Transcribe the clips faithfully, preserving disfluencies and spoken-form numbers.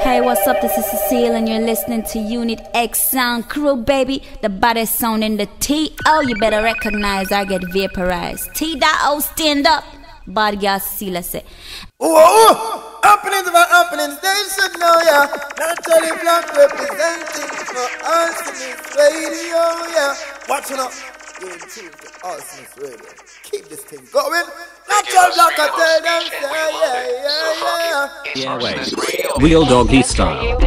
Hey, what's up? This is Cecile, and you're listening to Unit X Sound Crew, baby. The baddest sound in the T O. You better recognize I get vaporized. T.O. stand up. Bad girl Cecile say. Ooh, ooh. Happenings for happenings, they should know ya. Naturally black representing for Arsonist Radio, yeah. Watching up. You're in tune to Arsonist Radio. Keep this thing going. Natural black, I tell them, say, yeah, yeah, yeah. Yeah, wait. Real doggy style.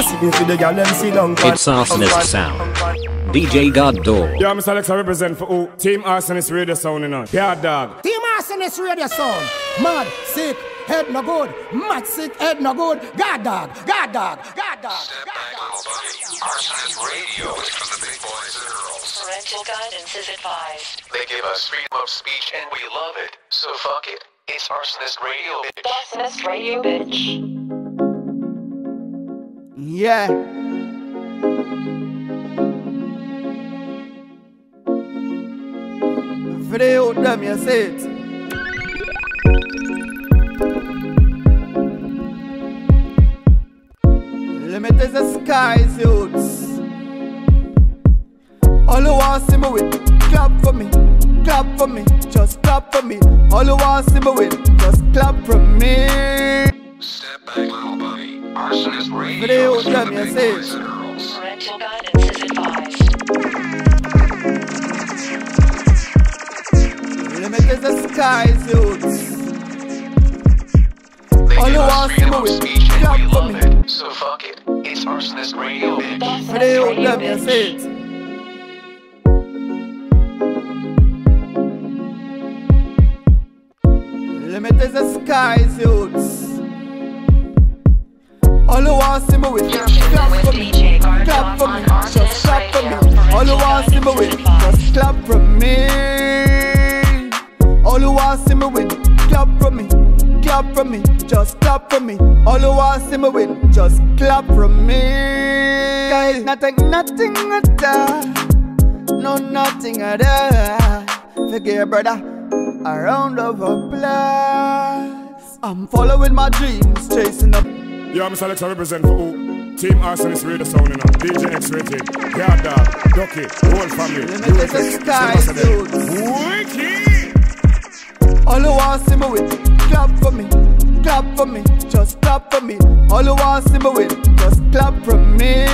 It's Arsonist sound. D J God Dog. Yeah, Mister Alex, I represent for who? Team Arsonist Radio sound, you know. Yeah, dog. Team Arsonist Radio sound. Mad, sick, head no good. Mad, sick, head no good. God dog, God dog, God dog. Step back, little buddy. Arsonist Radio is for the big boys and girls. Parental guidance is advised. They give us freedom of speech and we love it. So fuck it. It's Arsonist Radio, bitch. Arsonist Radio, bitch. Yeah. For the old them, you say it. Limit is the skies, youths. All who want to see me win, clap for me, clap for me, just clap for me. All who want to see me win, just clap for me. Step back, little buddy. Arsonist Radio For the old is for them, the you big say boys it. and girls. Parental guidance is advised. Limit is the skies, youths. They All give who us want to see freedom me of win, speech and clap we for love me. it. So fuck it. It's Arsonist Radio, bitch. For the old them, you say it. Limit is the skies, youths. All who want to see me win, clap for me, clap for me, just clap for me. All who want to see me win, just clap for me. All who want to see me win, clap for me, clap for me, just clap for me. All who want to see me win, just clap for me. Guys, nothing, nothing at all, no nothing at all. Forget brother, a round of applause. I'm following my dreams, chasing up. Yeah, Mister Alex, I represent for who? Team Arsonist Radio sound, you know. D J X Rated. Yeah, dog. Ducky. The whole family. Limit is the skies, dudes. Wicked. All who want to see me win, clap for me, clap for me, just clap for me. All who want to see me win, just clap for me.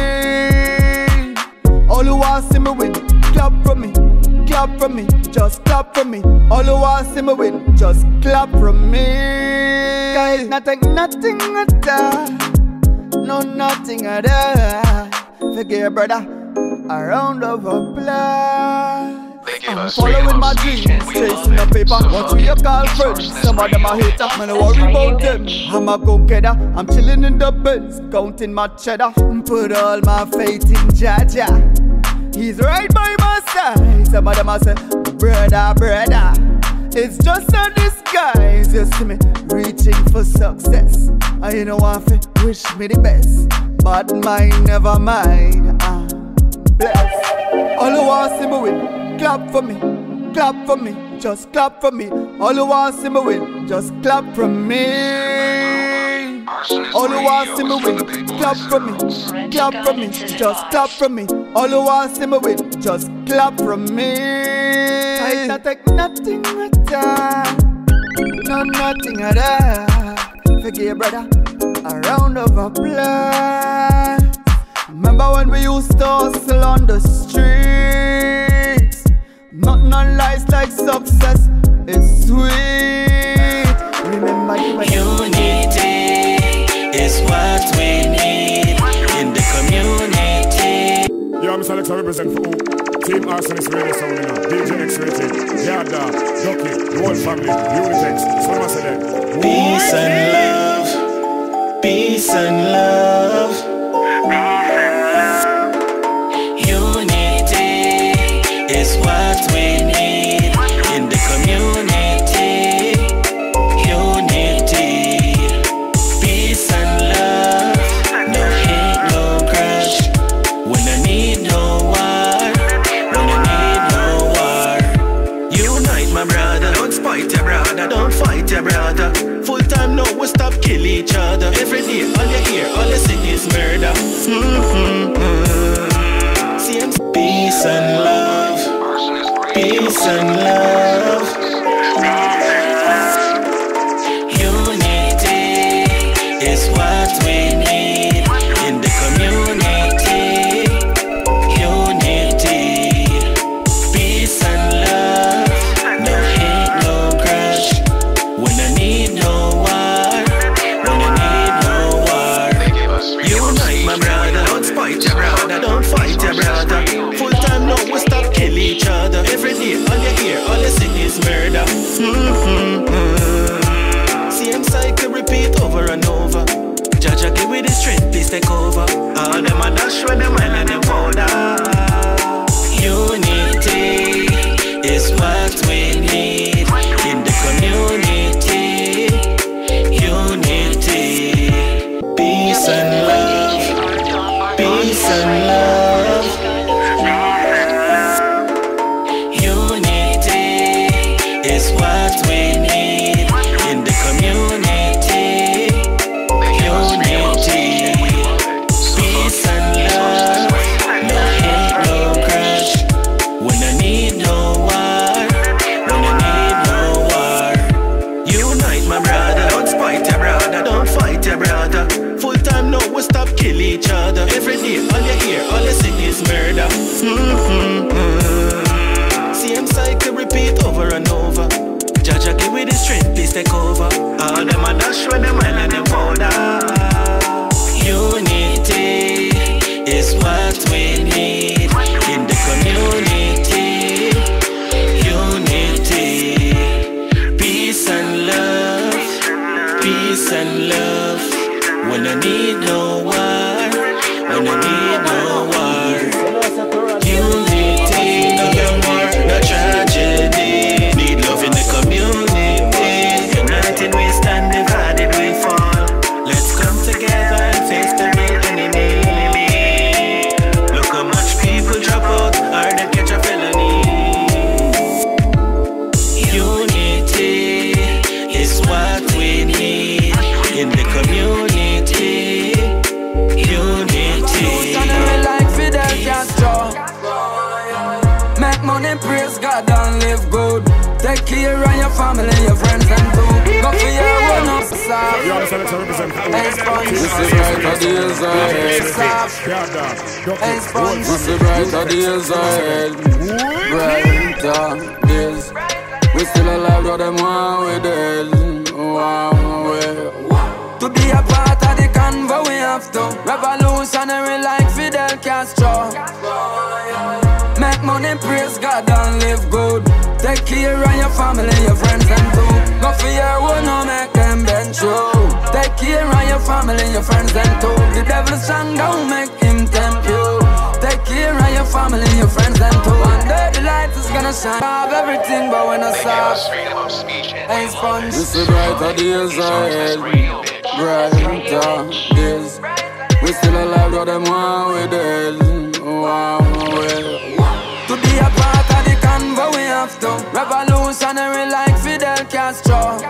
All who want to see me win, clap for me, clap for me, just clap for me. All who want to see me win, just clap for me. Guys, nothing, nothing at all, no nothing at all. Forget brother, a round of applause. They give I'm us freedom following of my speech dreams, and we chasing love the it. paper. So What fuck do you it. call It's friends? Arsonist Some of them are Radio, haters, bitch. man, I worry about them. I'm a go-getter, I'm chilling in the Benz, counting my cheddar. Put all my faith in Jaja, he's right by my side. Some of them are say, brother, brother, it's just a disguise. You see me reaching for success, and you know what, wish me the best, but mine never mind. I'm blessed. All who want to see me win, clap for me, clap for me, just clap for me. All who want to see me win, just clap for me. All who want to see me win, clap for me, clap for me, just clap for me. All who want to see me win, just clap for me. I not take nothing at all, no nothing at all. Forget brother, a round of applause. Remember when we used to hustle on the streets? Nothing on lies like success, it's sweet. Remember you when Unity is what we need in the community. Yeah, Mister Alex, I represent for who? Team Arsonist Radio sound, you know. D J X Rated. Yeah, dog. Ducky. The whole family. Unitex. So much of that. Peace and love, peace and love. Unity is what we need in the community. Unity, peace and love. No hate, no crash. When I need no war, when I need no war. Unite, my brother. Don't spite your brother. Don't fight your brother. Full time now, we stop stop kill each other. Every day, all you hear, all you see is murder. Mm-hmm. See, I'm peace and love, peace and love. Unity is what we need in the community. Unity, peace and love. No hate, no crash. When I need no war, when I need no war. Unite, my brother. Don't fight your brother. Don't fight your brother. Full time now, we stop kill each other. Every day, all you hear, all you see is murder. Mm-hmm. Same cycle repeat over and over. Jaja give me the strength, please take over. All them a dash when them mind and them powder. Unity is what we need in the community. Unity, peace and love, peace and love. Unity is what we need in the community. Unity, peace and love. No hate, no crash. When I need no war, when I need no war. Unite, my brother. Don't spite your brother. Don't fight your brother. Full time now, we stop kill each other. Every day, all you hear, all you see is murder. Mm-hmm. Same cycle repeat over and over. Jaja give me the strength, please take over. All them a dash when them mind and them powder. Unity is what we need in the community. Unity, peace and love, peace and love. When I need no war, when I need no war. Unity, no war, no tragedy. Need love in the community. United we stand, divided we fall. Let's come together and face the real enemy. Look how much people drop out or they catch a felony. Unity is what we need in the community. Unity. Like Fidel Castro. Make money, praise God and live good. Take care of your family, your friends and too. Go for your one up south. Expunge. This is brighter days ahead. Expunge. This is brighter days ahead. Brighter days. We still alive, but them one we dead. One way. To be a part of the convo we have to. Revolutionary like Fidel Castro. Make money, praise God and live good. Take care of your family, your friends and too. Go for your one, no make them bend you. Take care of your family, your friends and too. The devil strong, don't make him tempt you. Take care of your family, your friends and too. One day the light is gonna shine. Have everything, but when I stop, ain't sponge. This is brighter days ahead. Brighter days. We still alive, but them one we dead. One way. To be a part of the convo we have to. Revolutionary like Fidel Castro.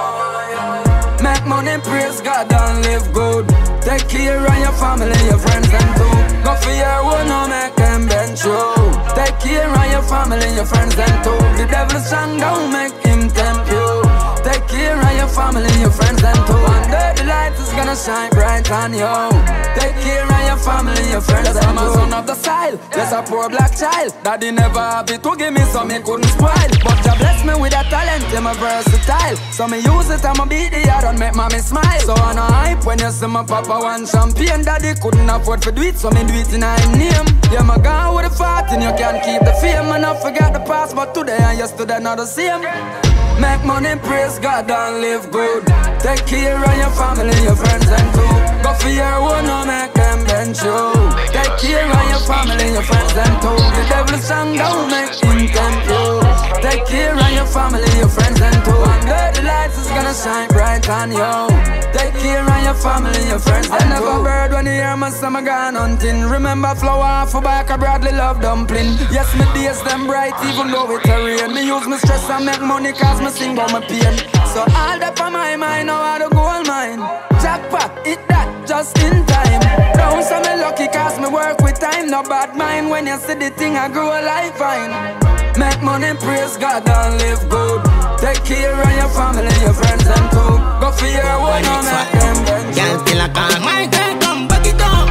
Make money, praise God and live good. Take care of your family, your friends and too. Go for your one, no make them bend you. Take care of your family, your friends and too. The devil strong, don't make him tempt you. Take care of your family, your friends and too. One day the light is gonna shine bright on you. Take care of your family, your friends and too. I'm a son of the style, yes a poor black child. Daddy never have it to give me so me couldn't spoil. But you bless me with a talent, I'm a versatile. So me use it, I'ma beat the yard and make mommy smile. So I no hype when you see my papa want champagne. Daddy couldn't afford to do it, so me do it in his name. Yeah, my gone with a fart and you can't keep the fame. And I forgot the past, but today and yesterday not the same. Make money, praise God and live good. Take care of your family, your friends and too. Go for your one, no make them bend you. Take care of your family, your friends and too. The devil strong, don't make him tempt you. Take care of your family, your friends and too. One day the lights is gonna shine bright on you. Take care of your family, your friends and too. I never bird when you hear my summer gone hunting. Remember flower for back a Bradley love dumpling. Yes, me days them bright even though it's a rain. Me use my stress and make money cause me sing about my pain. So all that for my mind, now I the gold mine. Jackpot, hit that just in time. Don't say me lucky cause me work with time. No bad mind when you see the thing I grow like vine. Make money, praise God and live good. Take care of your family, your friends and too. Go for your one, no make them bend. Can't still a call my girl, come back it up.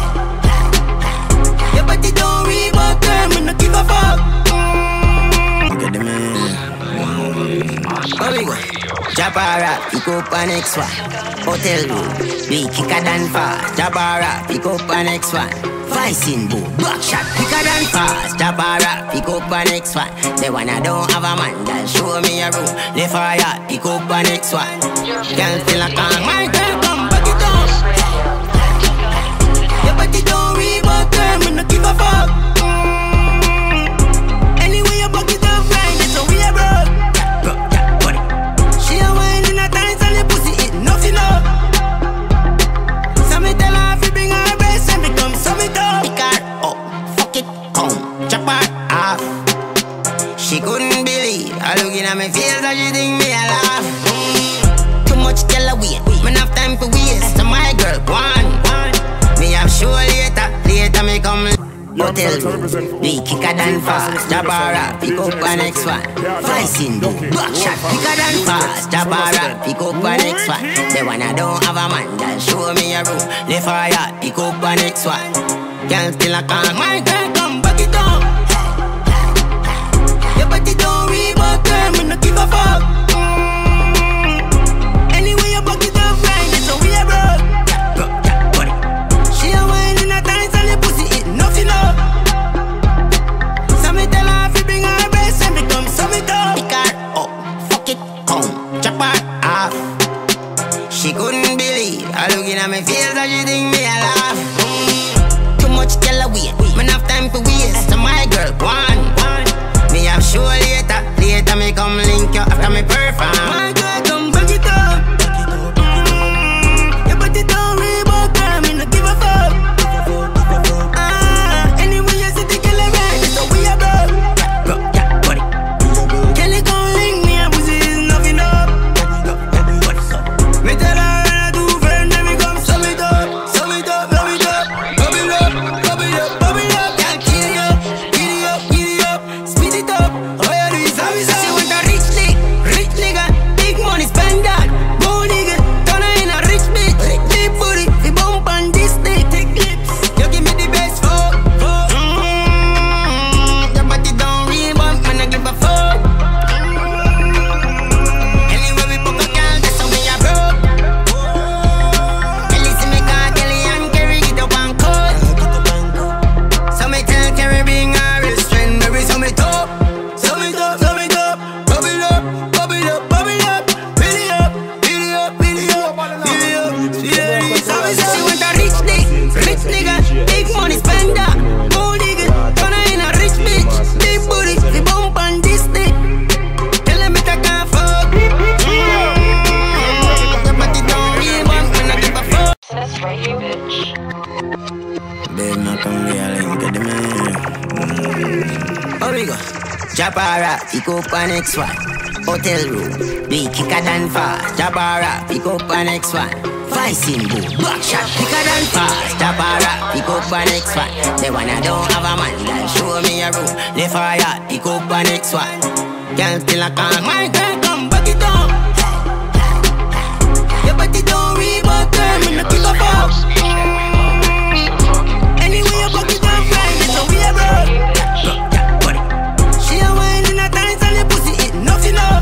Your body don't read but girl, me no give a fuck. Get the man. How we go? Jabara, pick up an next one. Hotel room, we kicker than fast. Jabara, pick up an next one. Vicing boo, back shot, quicker than fast. Jabara, pick up an next one. The one I don't have a man, that show me a room. Left fire, pick up an next one. Can't still a call my girl, come back it up. Your body don't read but girl, me no give a fuck. Anyway you back it up right, that's how we are broke. She a wine in a dance and the pussy eat nothing up. So me tell her if you bring her breast and become some it up. Pick her up, fuck it, come, chop her off. She couldn't believe I looking at me face and she think me a laugh. mm. Too much tell her wait, man have time for waste. So my girl, one, me have show later, later me come. Hotel room, we kicker than fast. Jabara, pick up an next one. Vicing boo, back shot, quicker than fast. Jabara, pick up an next one. The one I don't have a man, that show me a room. Left fire, pick up an next one. Can't still a call my girl, come back it up. Your body don't read but girl, me no give a fuck. Anyway you back it up right, that's how we are broke. She a wine in a dance and the pussy eat nothing up. So me tell her if you bring her breast and become some it up. Pick her up, fuck it, come, chop her off. She couldn't believe I looking at me face and she think me a laugh. mm. Too much tell her wait, man have time for waste. So my girl, one, me have show later, later me come link you after me perform. My girl, come back it up. mm. Your body don't read but girl, me no give a fuck. Ah, anyway you see the girl around, that's how we are broke. Kelly come link me and pussy is nothing up. Me tell her I do friend, then me come sum it up, sum it up, sum it up, rub it up, rub it up, rub it up. Can't kill you, kill you, kill you up, speed it up. Oh yeah, do it, how is that? She want a rich nigga, rich nigga, big money spend that. Go nigga, turn her in a rich bitch, big booty, he bump on this dick, thick lips. You give me the best fuck, fuck. Mm-hmm. Your body don't real, but man I give a fuck. Anyway we book a girl, that's how we are broke. Kelly see me call Kelly and Kerry get up and cut. So me tell Kerry bring her wrist friend, baby so me top. So me top, so me top, rub it up, rub it up, rub it up, fill it up, fill it up, fill it up, fill it up, fill it up. So me say she want a rich nigga, rich nigga, big money spender. Go nigga, turn her in a rich bitch, big booty, he bump on this dick. Tell him it I can't fuck. Your body don't real, but when I give a fuck. That's radio, bitch. Babe, now come here, link at the man. How we go? Jabara, pick up an next one. Hotel room, we kicker than fast. Jabara, pick up an next one. Vicing boo, back shot, quicker than fast. Jabara, pick up an next one. The one I don't have a man, that show me a room. Left fire, pick up an next one. Can't still a call my girl, come back it up. Your body don't read but girl, me no give a fuck. Anyway you back it up right, that's how we are broke. She a wine in a dance and the pussy eat nothing up.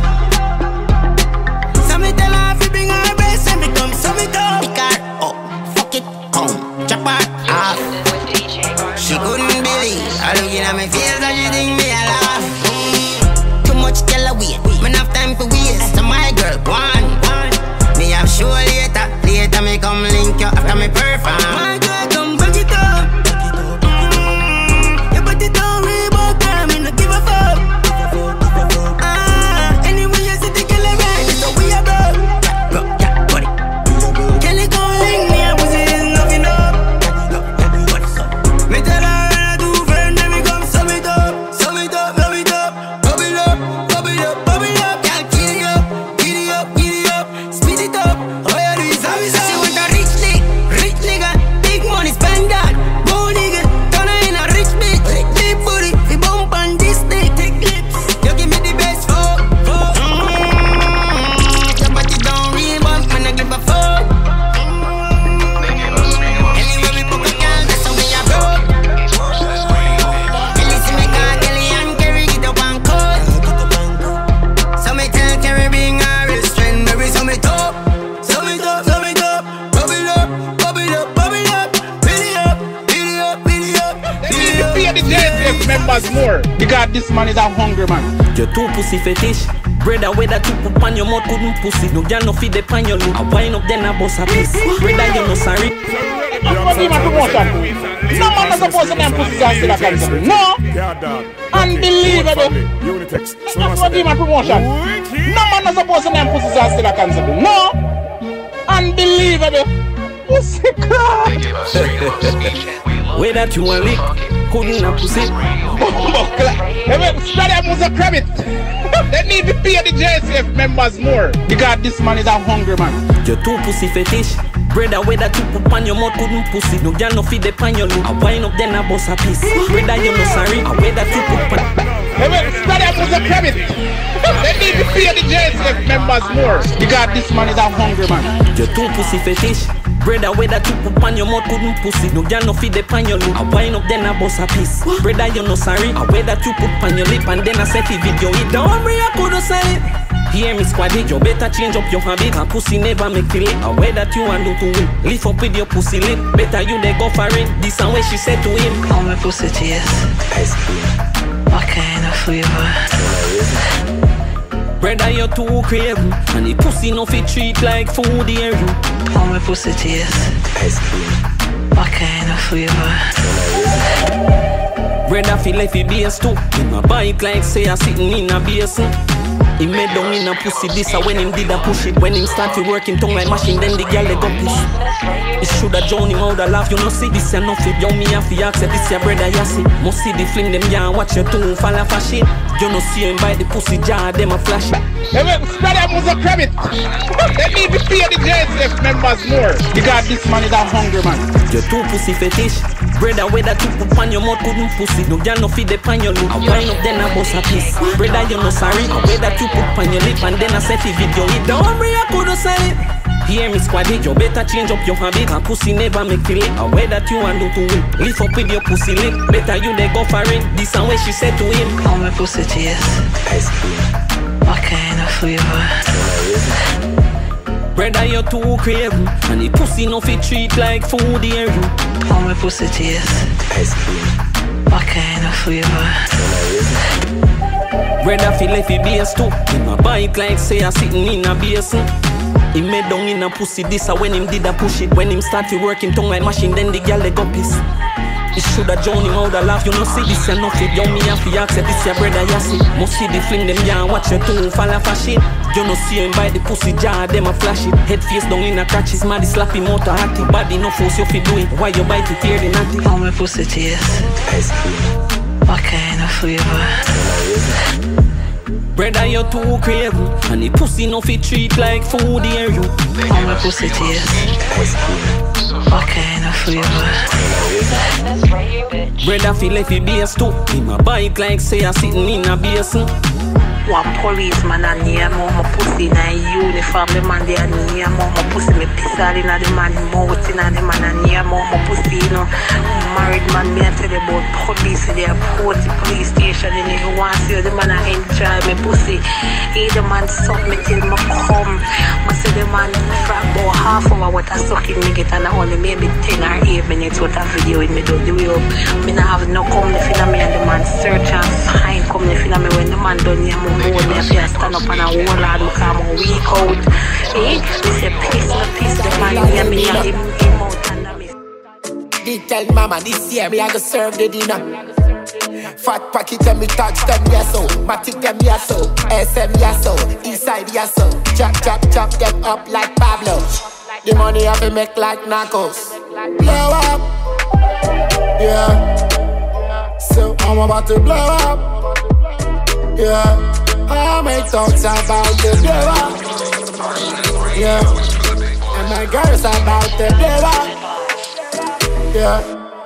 So me tell her if you bring her breast and become some it up. Pick her up, fuck it, come, chop her off. She couldn't believe I looking at me face and she think me a laugh. mm. Too much tell her wait, man have time for members more. Because this man is a hungry man. You're too pussy fetish. Brother, whether to put on your mouth couldn't pussy. No girl no feed the pan your look. I wind up then I bust a piece. Brother, you no sorry. What's the promotion? No man is supposed to them pussies are still a cancer. No. Unbelievable. That's what the promotion. No man is supposed to them pussies are still a cancer. No. Unbelievable. Pussy crap. Whether you want lick, couldn't have pussy. Study was a credit. They need to pay the J S F members more. Because this man is a hungry man. You're too pussy fetish. Brother, whether to put on your mouth couldn't pussy. No girl no feed the pan your look. I wind up then I bust a piece. Brother, you no sorry. I whether to put on. Study was a credit. They need to pay the J S F members more. Because this man is a hungry man. You're too pussy fetish. Brother, whether to put on your mouth couldn't pussy. No girl no feed the pan your look. I wind up then I bust a piece. Brother, you no sorry. I whether to put on your lip and then I set the video. It don't worry, I couldn't sell it. Hear me squad it, you better change up your habit. And pussy never make feel it. I way that you want to win. Lift up with your pussy lip. Better you they go for it. This and what she said to him. All my pussy tears. Ice cream. What kind of flavor? Brother, you're too crazy. And the pussy no fit treat like food here. All my pussy tears. Ice cream. What kind of flavor? Brother feel like he bass too. In my bike like say I sitting in a basin. He made down in a pussy this a when him did a push it. When him start to work him tongue like machine, then the girl they go push. It shoulda drown him out of laugh, you know see this ya nothing. Yo me have to accept this ya brother ya see. Must see the fling them ya watch your tongue fall off a shit. You know see him by the pussy jar, them a flash it. Hey, spread them was a credit. They need to pay the J S F members more. Because this man is a hungry man. You're too pussy fetish. Brother, whether to put on your mouth couldn't pussy. No girl no feed the pan your look. I wind up then I bust a piece. Brother, you no sorry. Whether to put on your lip and then I set the video. It don't worry, I couldn't sell it. Hear me squad it, you better change up your habit. And pussy never make feel it. I way that you want to do to win. Lift up with your pussy lip. Better you they go for it. This and what she said to him. All my pussy tears. Ice cream. What kind of flavor? Brother, you're too crazy. And the pussy no fit treat like food here. All my pussy tears. Ice cream. What kind of flavor? Brother feel like he bass too. In my bike like say I sitting in a basin. He made down in a pussy this a when him did a push it. When him start to work him tongue like machine, then the girl they go piss. It shoulda drown him out of laugh, you know see this ya nothing. Yo me have to accept this ya brother ya see. Must see the fling them ya watch your tongue fall off a shit. You know see him by the pussy jar, them a flash it. Head face down in a crotches, mad slap him out a hattie. Body no force you fi do it, why you bite it here the natty? All my pussy tears. Ice cream. What kind of flavor? Brother, you're too crazy. And the pussy no fit treat like food here you. All my pussy tears. Ice cream. What kind of flavor? Brother feel like he bass too. In my bike like say I sitting in a basin. One policeman a near me, my pussy in a uniform, the man they a near me, my pussy me piss all in a the man mouth, in a the man a near me, my pussy you know, married man me a tell about police, they a put the police station, and if you want to see the man a enjoy me pussy, he the man suck me till me come, I say the man for about half hour what I sucking me get and only maybe ten or eight minutes what a video with me do the way up, me not have no come the film me and the man search and find come the film me when the man done near me. Hold me up here, stand up and I hold on because I'm a weak out. Eh? Me say piss, me piss, the man hear me and him, him out and I miss. They tell mama this year me I go serve the dinner. Fat packet and me touch them yes so. Matic them yes so. S M yes so. Eastside yes so. Chop chop chop them up like Pablo. The money I be make like Narcos. Blow up. Yeah. So I'm about to blow up. Yeah, I make talks about the devil. Yeah, and my girls about the devil. Yeah,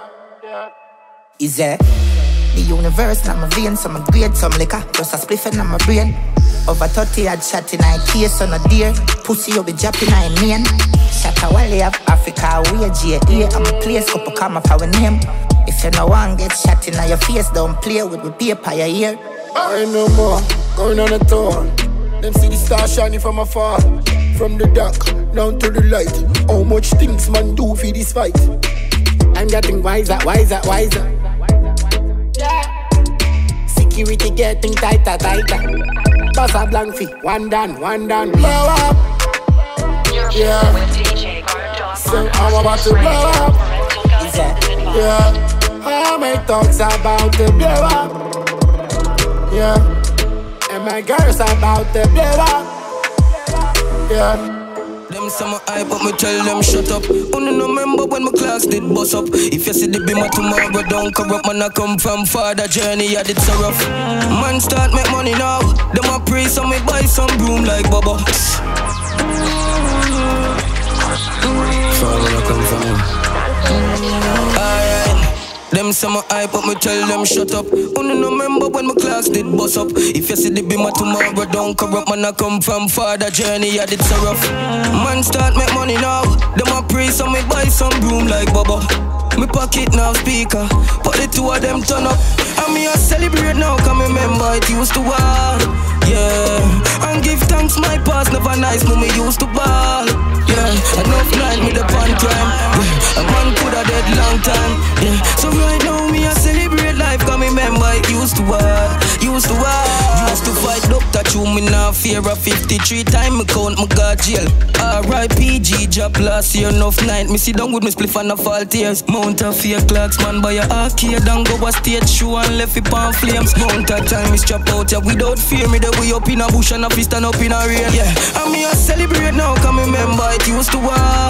is it? The universe, now my veins, some grade, some liquor, just a spliff in my brain. Over thirty had shot in a case on a deer. Pussy you be dropping in main. Shot a wally of Africa, we a G A. I'm a place, couple come up our name. If you no one get shot in your face, don't play with the paper you hear. I ain't no more, going on a tour. Them see the stars shining from afar. From the dark, down to the light. How much things man do for this fight? I'm getting wiser, wiser, wiser. Yeah. security getting tighter, tighter. Boss a blank fee, one done, one done. Blow up. Yeah. So I'm about to blow up. Yeah. I make talks about to blow up. Yeah. And my girls about to blow up. Yeah. Them say my hype up, me tell them shut up. Only no remember when my class did bust up. If you see the beamer tomorrow, don't corrupt. Man, I come from father journey, I did so rough. Man start make money now. Them a pray, so me buy some broom like Bubba. Far when I come from. Alright. Them say my hype up, me tell them shut up. Only no remember when my class did bust up. If you see the beamer tomorrow, don't corrupt. Man, I come from father journey, I did so rough. Man start make money now. Them a pray, so me buy some broom like Bubba. Me pocket now speaker, but the two of them turn up. And me a celebrate now, can remember it used to war. Yeah, and give thanks my past never nice, no me used to ball. Yeah, enough night me the pan crime. Yeah, a man coulda dead long time. Yeah, so right now me a celebrate life, can remember it used to war. Used to war. Used to fight doctor, chew me now fear of fifty-three time me count me got jail. R I P G job last year, enough night me sit down with me spliff and a fall tears. Mount a fear clocks man by a arcade and go a stage show and left it on flames. Mount a time me strap out ya without fear me the way up in a bush and a fist and up in a rain. Yeah, and me a celebrate now, can remember it used to war.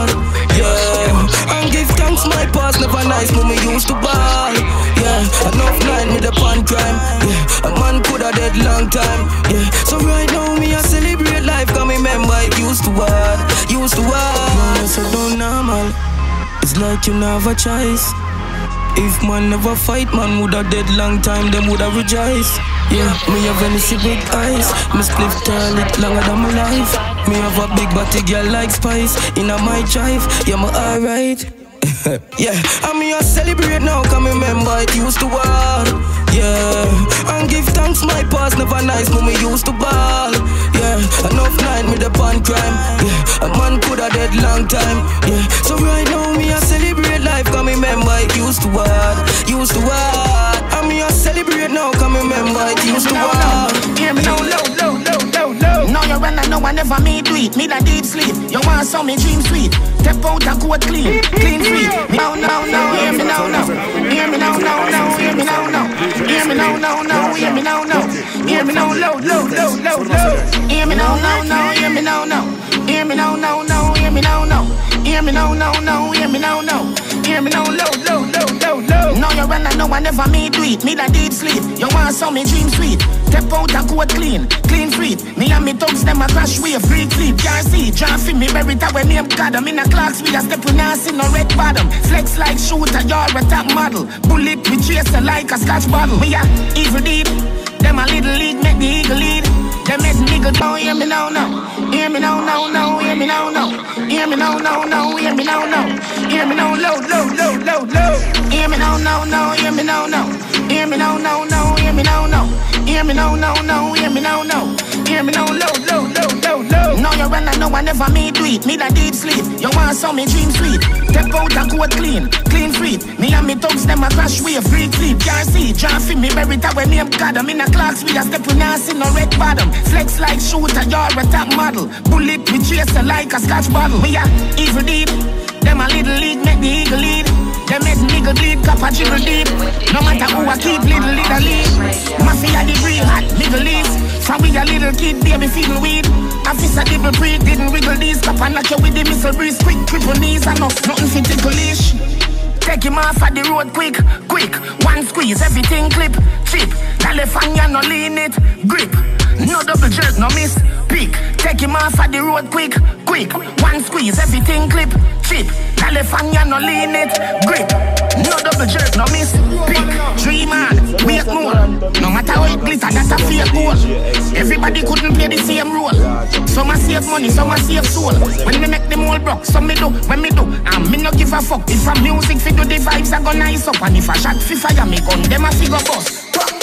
Yeah, and give thanks my past never nice, no me used to ball. Yeah, enough night me the pan crime. Yeah, a man coulda dead long time. Yeah, so right now me a celebrate life, can remember it used to war. Used to war. No, so don't normal. It's like you never choice. If man never fight, man woulda dead long time, them woulda rejoice. Yeah, me have Venice with eyes. Me spliff toilet longer than my life. Me have a big body girl like Spice. Inna my drive, yeah, me alright. Yeah, and me a celebrate now, can remember it used to war. Yeah, and give thanks my past never nice, no me used to ball. Yeah, enough night me the pan crime. Yeah, a man coulda dead long time. Yeah, so right now me a celebrate life, can remember it used to war. Used to war. And me a celebrate now, can remember it used to war. Hear me now, low, low, low, low, low. Now you run and no one never me do it. Me that deep sleep. You want some me dream sweet. Step out and coat clean, clean free. Now, now, now, hear me now, now. Hear me now, now, now, hear me now, now. Hear me now, now, now, hear me now, now. Hear me now, low, low, low, low, low. Hear me now, now, now, hear me now, now. Hear me now, now, now, hear me now, now. Hear me now, now, now, hear me now, now. Hear me now, low, low, low, low, low. Now you run and no one never me do it. Me that deep sleep. You want some me dream sweet. Step out and coat clean, clean free. Me and me thugs them a crash wave, free clip. Can't see, can't feel me bury that when me am God. I'm in a clocks with a step with Nancy no red bottom. Flex like shooter, you're a top model. Bullet we chaser like a scotch bottle. Me a evil deep. Them a little league make the eagle lead. Them make nigga down, hear me now, now. Hear me now, now, now, hear me now, now. Hear me now, now, now, hear me now, now. Hear me now, low, low, low, low, low. Hear me now, now, now, hear me now, now. Hear me now, now, now, hear me now, now. Hear me now, now, now, hear me now, now. Hear me now, low, low, low, low, low. Now you run and no one never me do it. Me that deep sleep. You want some me dream sweet. Step out and coat clean, clean free. Me and me thugs them a crash wave, free clip. Can't see, can't feel me bury that when me am God. I'm in a clocks with a step with Nancy no red bottom. Flex like shooter, you're a top model. Bullet we chaser like a scotch bottle. Me a evil deep. Them a little league make the eagle lead. Them make nigga bleed, cup a jiggle deep. No matter who I keep, little little lead. Mafia the real hot nigga leaves. From we a little kid, baby feel weed. Officer dibble breed, didn't wiggle these. Cup and knock you with the missile breeze. Quick, triple knees, enough, nothing fit ticklish. Take him off at the road quick, quick. One squeeze, everything clip, chip. California no lean it, grip. No double jerk, no miss, pick. Take him off at the road quick, quick. One squeeze, everything clip, chip. California no lean it, grip. No double jerk, no miss, pick. Three man, wait more. No matter how it glitter, that's a fake goal. Everybody couldn't play the same role. Some a save money, some a save soul. When me make them all broke, some me do, when me do. And me no give a fuck. If a music fi do the vibes, I go nice up. And if I shot fi fire me gun, them a figure bust.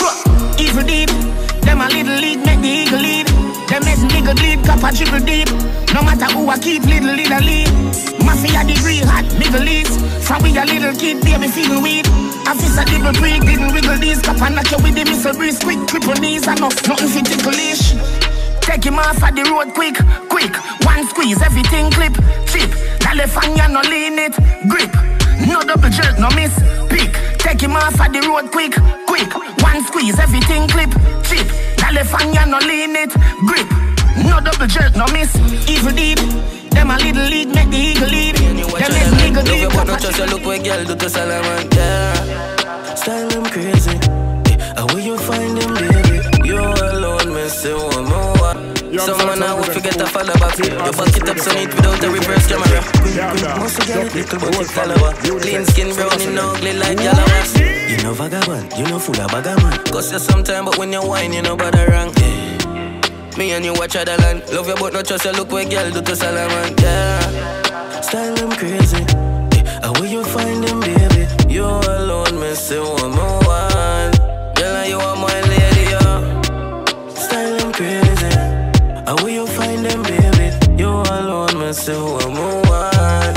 Evil deep, them a little lead, make the eagle lead. Them make nigga bleed, cup a jiggle deep. No matter who I keep, little little lead. Mafia the real hot nigga leads. From we a little kid, baby feeling weed. Officer dibble breed, didn't wiggle these. Cup and knock you with the missile breeze. Quick, cripple knees and off, nothing fit ticklish. Take him off at the road quick, quick. One squeeze, everything clip, chip. California no lean it, grip. No double jerk, no miss, pick. Take him off at the road quick, quick. One squeeze, everything clip, chip. California no lean it, grip. No double jerk, no miss, evil deed. Them a little lead, make the eagle lead. Them make the eagle lead. But not just a look where girl do to Salaman, yeah. Style them crazy, yeah. And where you find them, baby? You alone, me say one more. Someone I will forget to follow back. You back it up so neat without a reverse camera. Most of get it little but it follower. Clean skin, brown and ugly like yellow. You know vagabond, you know full of bagaman. Cost you some time, but when you whine, you know bother wrong. Yeah. Me and you watch other land. Love you but not just a look where girl do to Salaman. Yeah. Style them crazy, yeah. And where you find them, baby? You alone, me say one more one. Girl, you are my lady, yeah. Style them crazy. And where you find them, baby? You alone, me say one more one.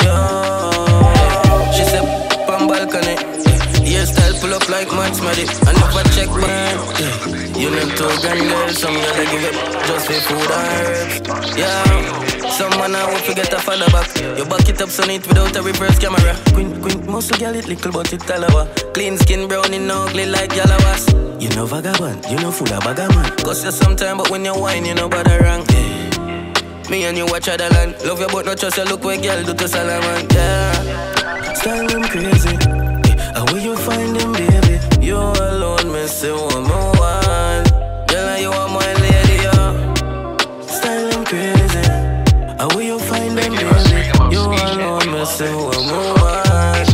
Yo. She said, on balcony. Hairstyle pull up like Max Maddy. I never check mine. Yeah. You them two grand girls, some girl I give it just for food and herbs. Yeah. Someone I won't forget to follow back. You back it up so neat without a reverse camera. Quint, quint, muscle girl it little but it talawa. Clean skin, brown and ugly like yalawas. You know vagabond, you know full of bagaman. Cost you some time, but when you whine, you know bother wrong. Yeah. Me and you watch other land. Love you but not trust you, look where girl do to Salaman. Yeah. Style them crazy, yeah. And where you find them, baby? You alone, me say one more one. Girl, you are my lady, yeah. Style them crazy. And where you find them, baby? You alone, me say one more one.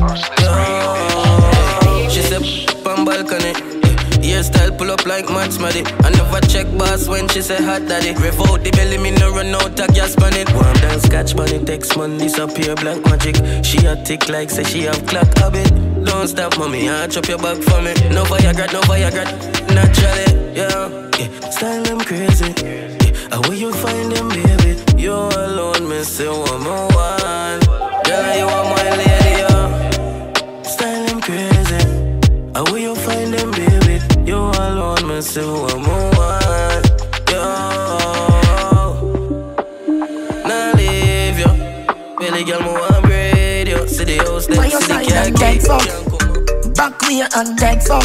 Yeah. She said, on balcony. Hairstyle pull up like Max Maddy. I never check boss when she say hot daddy. Rev out the belly, me no run out of gas on it. Warm down scotch bunny, text man disappear black magic. She a tick like say she have clock habit. Don't stop mommy, I chop your back for me. No Viagra, no Viagra, naturally, yeah, yeah. Style them crazy, yeah. And where you find them, baby? You alone, me say one more one. Girl, you are my lady, yeah. Style them crazy. And where you find them, baby? You alone, me say one more one. Yo, nah leave you. Really, girl, me want braid you. See the house, them see the car keep. Back me and dead fuck.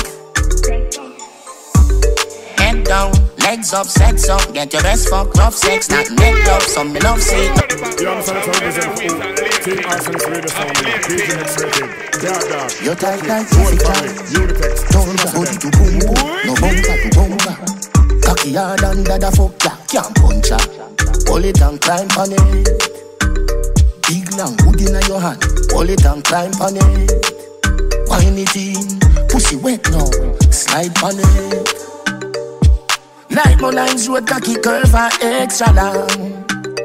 Head down, legs up, sex up. Get your best fuck, rough sex, not neck up. Some me love see. You understand the represent Team Arsenal's radio sound, D J X-Rated, Dad Dog, you tight like Jessica. Unitex, don't just body to boom boom, no bumper to bumper. Cocky hard under the fuck, ya can't punch her. Pull it and climb on it. Big long wood in your hand. Pull it and climb on it. Wine it in, pussy wet now. Slide on it. Like my lines road, cocky curve and extra long.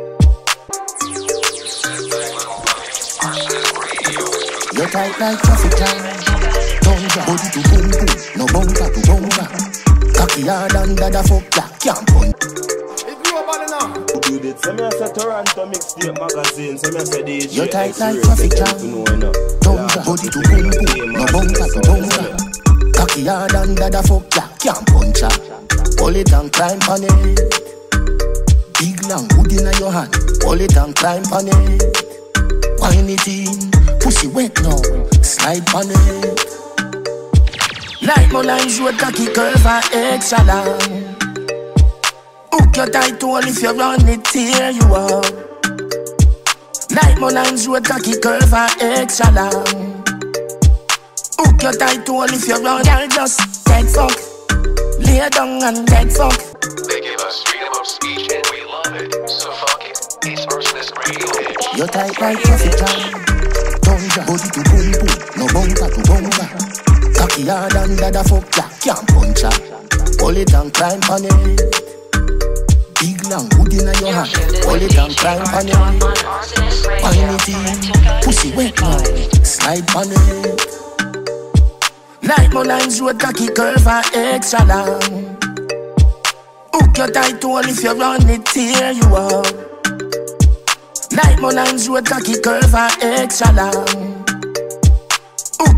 You tight like traffic jam. Don't drop body to boom boom, no bumper to bumper. Cocky hard under the fuck, ya can't punch. It's global now. Do this. So me a say Toronto mixtape magazine. So me a say D J. You tight like traffic jam. Don't drop body to boom boom, no bumper to bumper. Cocky hard under the fuck, ya can't punch her. Pull it and climb on it. Big long wood in your hand. Pull it and climb on it. Wine it in, pussy wet now. Slide on it. Like my lines road, cocky curve and extra long. Hook your tight hole if you run it, tear you up. Like my lines road, cocky curve and extra long. Hook your tight hole if you run, girl just dead fuck. Lay down and dead fuck. They give us freedom of speech and we love it. So fuck it, it's Arsonist Radio. You tight like traffic jam. Don't drop body to boom boom, no bumper to bumper. Cocky hard under the fuck, ya can't punch her. Pull it and climb on it. Big long wood in your hand. Pull it and climb on it. Wine it in, pussy wet now. Slide on it. Like my lines road, cocky curve and extra long. Hook your tight hole if you run it, tear you up. Like my lines road, cocky curve and extra long.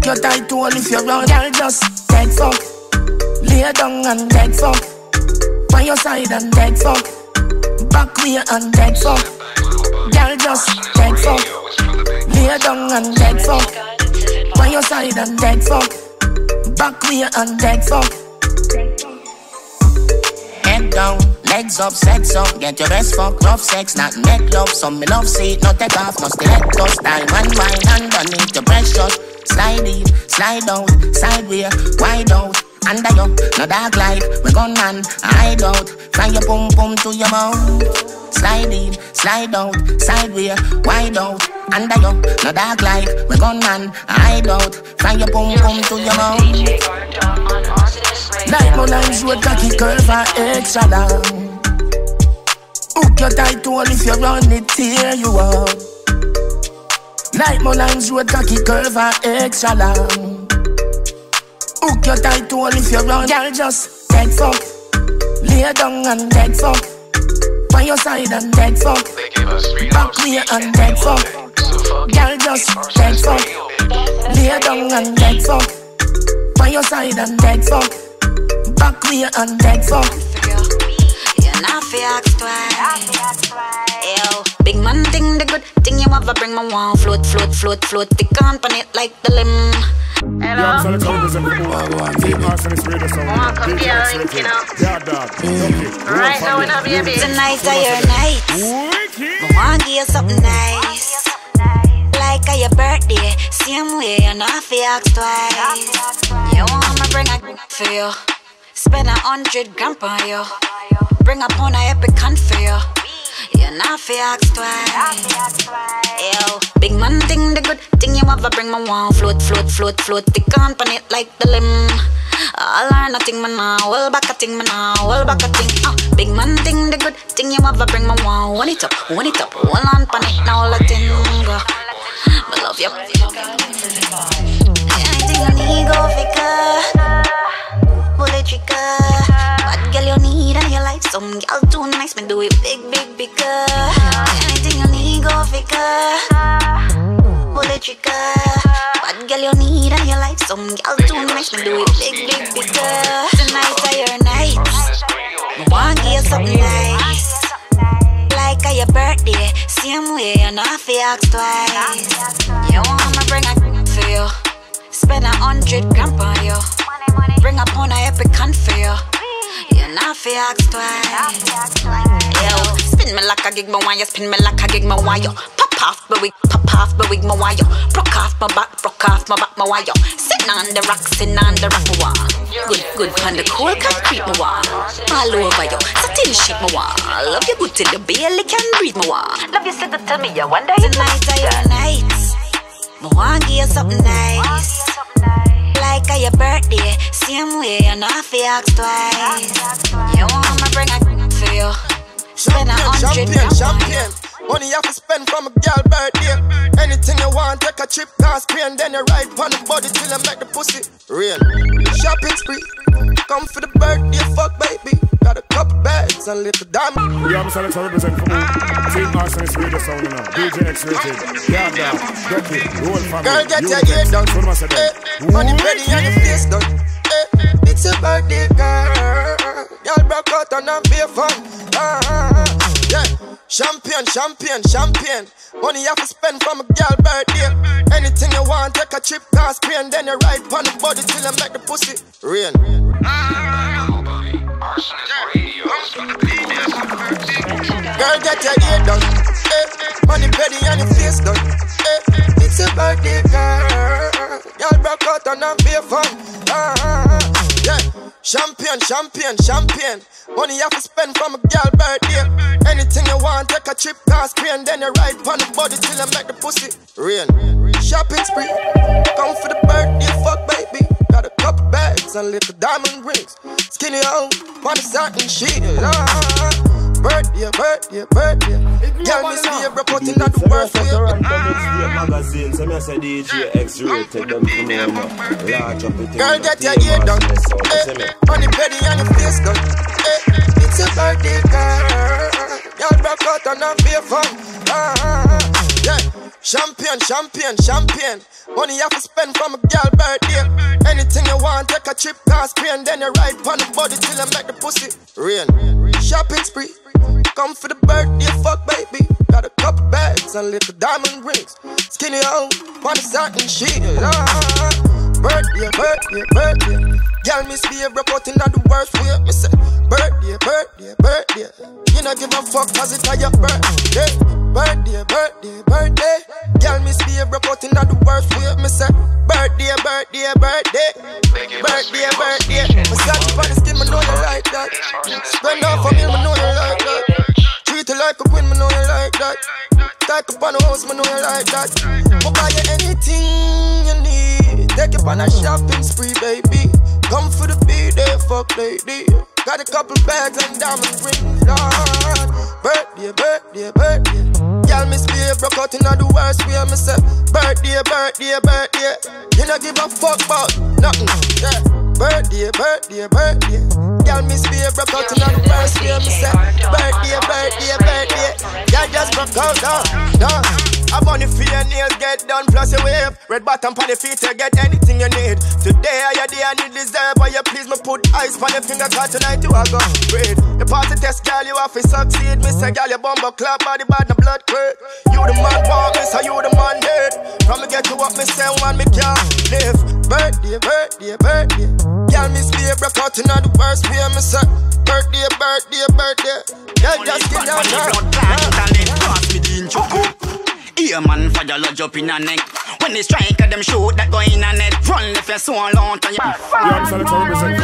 Hook your tight to if you're wrong, girl, just take fuck. Lay down and take fuck. On your side and take fuck. Back way and take fuck. Girl, just take fuck. Lay down and take fuck. On your side and take fuck. Back way and take fuck. Head down, legs up, sex up. Get your best fuck, rough sex, not make love. Some me love see, not take off, no stiletto. Style and wine underneath your breast shot. Slide in, slide out, sideways, wide out. Under you, no dark light, we gun man, hide out. Fly your pum pum to your mouth. Slide in, slide out, sideways, wide out. Under you, no dark light, we gun man, hide out. Fly your pum pum to your mouth. Like my lines road, cocky curve and extra long. Hook your tight to if you run it, tear you up. Like my lines road, cocky curve and extra long. Hook your tight to if you run, girl, just take fuck. Lay down and take fuck. On your side and take fuck. Back way and take fuck. Girl, just take fuck. Lay down and take fuck. On your side and take fuck. Back way and take fuck. You're not fi ask twice. Yo, big man thing the good thing you ever bring my one float, float, float, float. Tick on pan it like the limb. Hello. Yeah, I'm sorry, represent the board. Team Arsenal Radio Sound. Wanna come D J here, X link, you Rated. know. Yeah, dog. Okay. Right now we not baby. Tonight are your night. I wanna give you something nice. Like a your birthday, same way you not fi ask twice. You want me bring a for you. Spend a hundred grand for you. Bring up on a epic cunt for you. You're not fi ask twice. Yo, big man thing the good thing you ever bring my one float, float, float, float. Tick on pan it like the limb. All or nothing man now, all back a thing man now, all back a thing. Uh, big man thing the good thing you ever bring my one. One it up, one it up, hold on pan it now, let it go. I love you. Anything you need go figure. Pull it trigger. What girl you need in your life? Some girl too nice, me do it big, big, bigger. Anything you need, go figure. Pull it trigger. What girl you need in your life? Some girl too nice, me do it big, big, bigger. Tonight are your nights. I wanna give you something nice. Like a your birthday, same way you not fi ask twice. You want me bring a for you. Spend a hundred grand for you. Bring up on a epic cunt for you. You're not fi ask twice. Yo, spin me like a gig, my wire. Spin me like a gig, my wire. Pop off my wig, pop off my wig, my wire. Broke off my back, broke off my back, my wire. Sitting on the rock, sitting on the rock, my wire. Good, good on the cool concrete, my wire. All over you, satin sheet, my wire. Love you good till you barely can breathe, my wire. Love you, sit to tell me you wonder you tonight are your nights. I wanna give you something nice. Like a your birthday, same way you not fi ask twice. You want me bring a for you. Spend a hundred champagne, champagne. Money you have to spend from a girl birthday. Anything you want, take a trip, cause pain. Then you ride on the body till you make the pussy real. Shopping spree, come for the birthday, fuck baby. Got a couple bags and little diamond. Yeah, I'm sorry to represent for Team Arsenal Radio Sound now. D J X Rated. Yeah, dog. Ducky, the whole family. Girl, get your hair done. Hey, money ready and your face done. Hey, it's a birthday, girl. Y'all broke out and have beer fun. Uh, yeah, champagne, champagne, champagne. Money you have to spend from a girl birthday. Anything you want, take a trip, cause pain. Then you ride on the body till you make the pussy rain. Girl, get your hair done. Hey, money ready and your face done. Hey, it's a birthday, girl. Y'all broke out and have beer fun. Uh, yeah, champagne, champagne, champagne. Money you have to spend from a girl birthday. Anything you want, take a trip, cause pain. Then you ride on the body till you make the pussy rain. Shopping spree, come for the birthday, fuck baby. Got a couple bags and little diamond rings. Skinny out, money starting shit. Uh, birthday, birthday, birthday. Girl, miss me every putting out the work for you. Magazine, so me say D J X Rated them for me now. Large up it. Girl, get your hair done. Hey, money ready and your face done. Hey, it's a birthday, girl. Y'all broke out and have beer fun. Uh, yeah, Champion, champion, champion. Money you have to spend from a girl birthday. Anything you want, take a trip, cause Spain. Then you ride on the body till you make the pussy rain. Shopping spree, come for the birthday, fuck baby. Got a couple bags and little diamond rings. Skinny out, on the satin shit. Ah, birthday, birthday, birthday. Girl misbehave, report in the worst way. Me say, birthday, birthday, birthday. You not give a fuck cause it's your birthday. Birthday, birthday, birthday. Girl misbehave, report in the worst way. Me say, birthday, birthday, birthday. Birthday, birthday. Me say, on the skin, me know you like that. Spend off a meal, me know you like that. Treat you like a queen, me know you like that. Take up on the house, me know you like that. We'll buy you anything you need. Take you on a shopping spree, baby. Come for the B-day, fuck lady. Got a couple bags and diamond rings, Lord. Birthday, birthday, birthday. Y'all misbehave, broke out in the worst way. Me say, birthday, birthday, birthday. You don't give a fuck about nothing, yeah. Birthday, birthday, birthday. Y'all misbehave, broke out in the worst way. Me say, birthday, birthday, birthday. Y'all just broke out, done, done. I bunny for your nails, get done, plus a wave. Red bottom on the feet, you get anything you need. Today, I your day, I need deserve. Why you please me put ice on your finger, cause tonight you are gonna breathe. The party test, girl, you have to succeed. Me say, girl, you bumble clap, body bad, the blood quick. You the man walk, me say you the man dead. From me get to what me say, one me can't live. Birthday, birthday, birthday. Girl, me slave, broke out in the worst way. Me say, birthday, birthday, birthday. Yeah, just get down there. Pass me the intro. Here man for your lodge up in a neck. When they strike at them shoot that go in a net. Run if you're so long to you. Yeah, I'm sorry to represent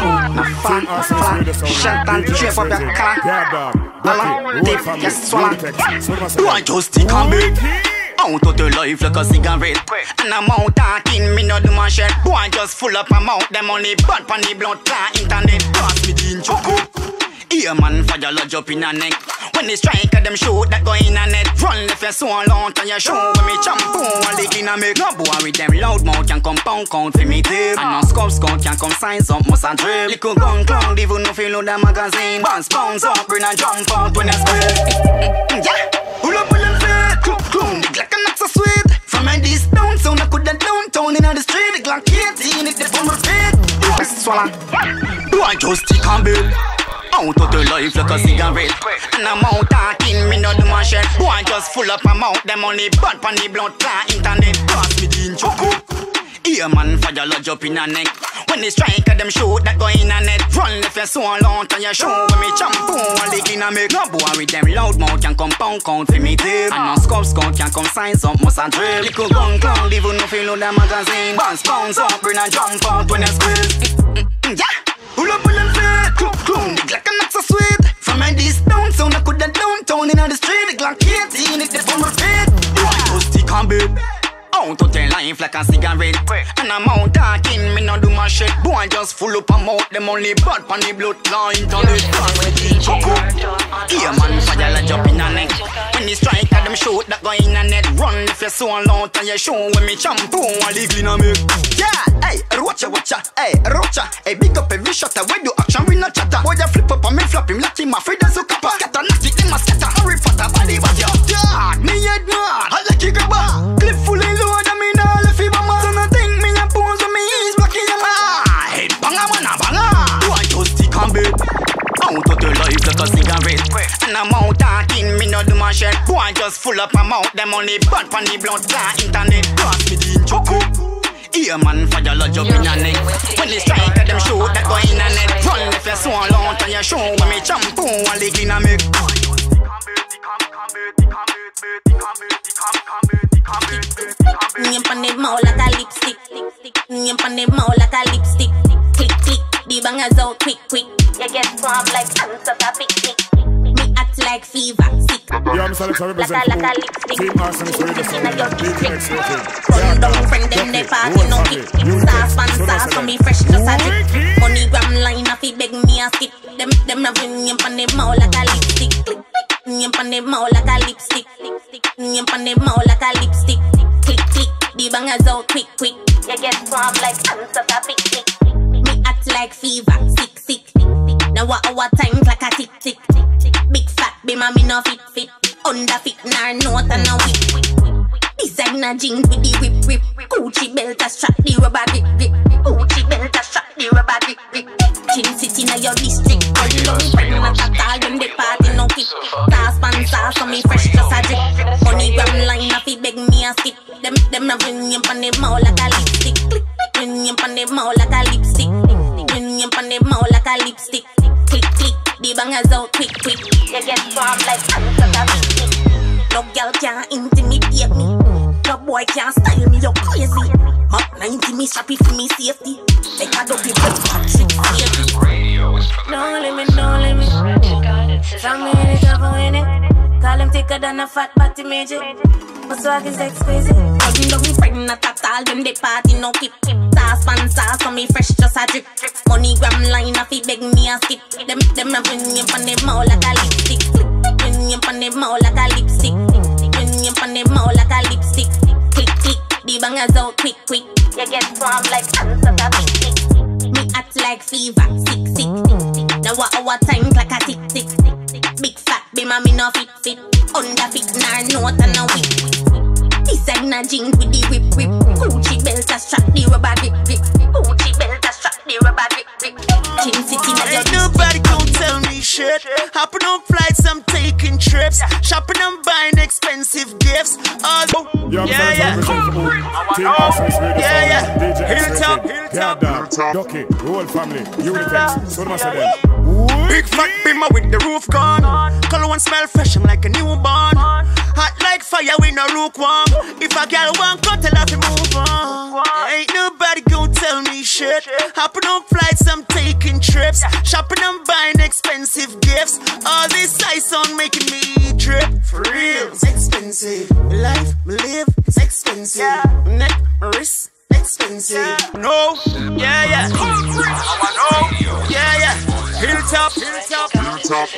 you. Shut and shape up your car. Mama, dip, just swallow. Do I just stick on me? Out of the life like a cigarette. And I'm out talking, me no do my shit. Boy just full up my mouth. Them only bad pan the blood clot internet. Pass me the intro. Here man for your lodge up in a neck. When they strike at them shoot that go in a net. Run if you're so long to your show. When me shampoo and lick in a make. No boy with them loud mouth can come pound count for me tip. And no scope scout can come sign some must a drip. Little gun clown even if you know the magazine. Bounce bounce up bring a jump out when you squeeze. Yeah, pull up pull up fit. Clum clum the Glock and not so sweet. From my this down sound I could have downtown in the street. The Glock eighteen it the from my feet. Best swallow. Do I just stick on bill? Out of the life like a cigarette. And I'm out talking, me no do my shit. Boy just full up my mouth. Them only bad pan the blood clot internet. Pass me the intro. Here man for your lodge up in a neck. When they strike at them shoot that go in a net. Run if you're so long to your show. When me shampoo and lick in a make. No boy with them loud mouth can come pound count for me tip. And no scope scout can come sign some must a drip. Little gun clown even if you know the magazine. Bounce bounce up bring a jump out when you squeeze. Yeah, pull up pull up fit. Clum clum the Glock and not so sweet. From my this down sound I could have downtown in the street. The Glock eighteen it the from my feet. Boy just stick on bed. Out of their life like a cigarette. And I'm out talking, me no do my shit. Boy just full up my mouth. Them only bad pan the blood clot internet. Here man fire like jump in a neck. When they strike at them shoot that go in a net. Run if you're so long to your show. When me shampoo and lick in a make. Yeah, hey, rocha watcha, hey, rocha. Hey, big up every shot. When do action we no chatter. Boy you flip up and me flap him like him a Frida Zucapa. Scatter nasty in my scatter. Harry Potter body what you dog. Me head mad, I like you grabber. Clip full in load and me nah left it bama. So no think me a pose when me ease blocking your eye. Head banga man a banga. Do I just stick on bed? Out of the life like a cigarette. And I'm out talking, me no do my shit. Boy just full up my mouth. Them only bad pan the blood clot internet. Pass me the intro. Here man for your lodge up in your neck. When they strike at them shoot that go in a net. Run if you're so long to your show. When me shampoo and lick in a make. Name on the mouth like a lipstick. Name on the mouth like a lipstick. Click click, the bangers out quick quick. You get swamp like ants at a picnic. Me act like fever, sick. Yeah, I'm sorry to represent you. Like a lipstick. Team Arsenal is ready to sound like D J X rated. Run down friend them they party no kick. Sauce pan sauce for me fresh just a tip. Money gram line if he beg me a skip. Them them have name on the mouth like a lipstick. Click click, name on the mouth like a lipstick. Name on the mouth like a lipstick. Click click, the bangers out quick quick. You get swamp like ants at a picnic. Me act like fever, sick sick. Now what our times like a tick tick. Big fat be my me no fit fit. Under fit nor note and no whip. Design Designer jeans with the whip whip. Gucci belt a strap the rubber grip grip. Gucci belt a strap the rubber grip grip. Chin city na your district. All you long friend not at all. Them the party no kick. Sauce pan sauce so me fresh just a drip. Money gram line a fi beg me a stick. Them them na bring you pon the mouth like a lipstick. Bring you pon the mouth like a lipstick. Bring you pon the mouth like a lipstick. Click click. The bangers out quick quick. You get swarm like ants at a picnic. No girl can't intimidate me. No boy can't style me, you crazy. Mach ninety me strappy for me safety. Like a dopey blood Patrick safety. No limit, no limit. From me in it, over in it. Call him thicker than a fat patty midget. My swag is exquisite. Cousin don't be frightened not at all. Them they party no keep. Sauce pan sauce so me fresh just a drip. Money gram line a fi beg me a skip. Them them a bring you pon the mouth like a lipstick. Bring you pon the mouth like a lipstick. Bring you pon the mouth like a lipstick. Click click. The bangers out quick quick. You get swarm like ants at a picnic. Me act like fever. Sick sick. Now what our time like a tick tick. Big fat be my me no fit fit. Under fit nar note and a whip. Designer jeans with the whip whip. Gucci belt a strap the rubber grip grip. Gucci belt a strap the rubber grip grip. Chin city na your ain't nobody gon' tell me shit. Hopping on flights, I'm taking trips. Shopping, I'm buying expensive gifts. All yeah, yeah, yeah, yeah. Hilltop, hilltop, hilltop. Ducky, the whole family, Unitex. So much of them. Big fat bimmer with the roof gone. Color one smell fresh, I'm like a newborn. Hot like fire, we no lukewarm. If a girl want cut, tell her to move on. Ain't nobody gon' tell me shit. Hopping on flights, I'm taking trips. Shopping, I'm buying expensive gifts. All this ice on making me drip. For real, it's expensive. My life, my live, it's expensive. My neck, my wrist, expensive. No, yeah, yeah. No, yeah, yeah. Hilltop, hilltop, hilltop.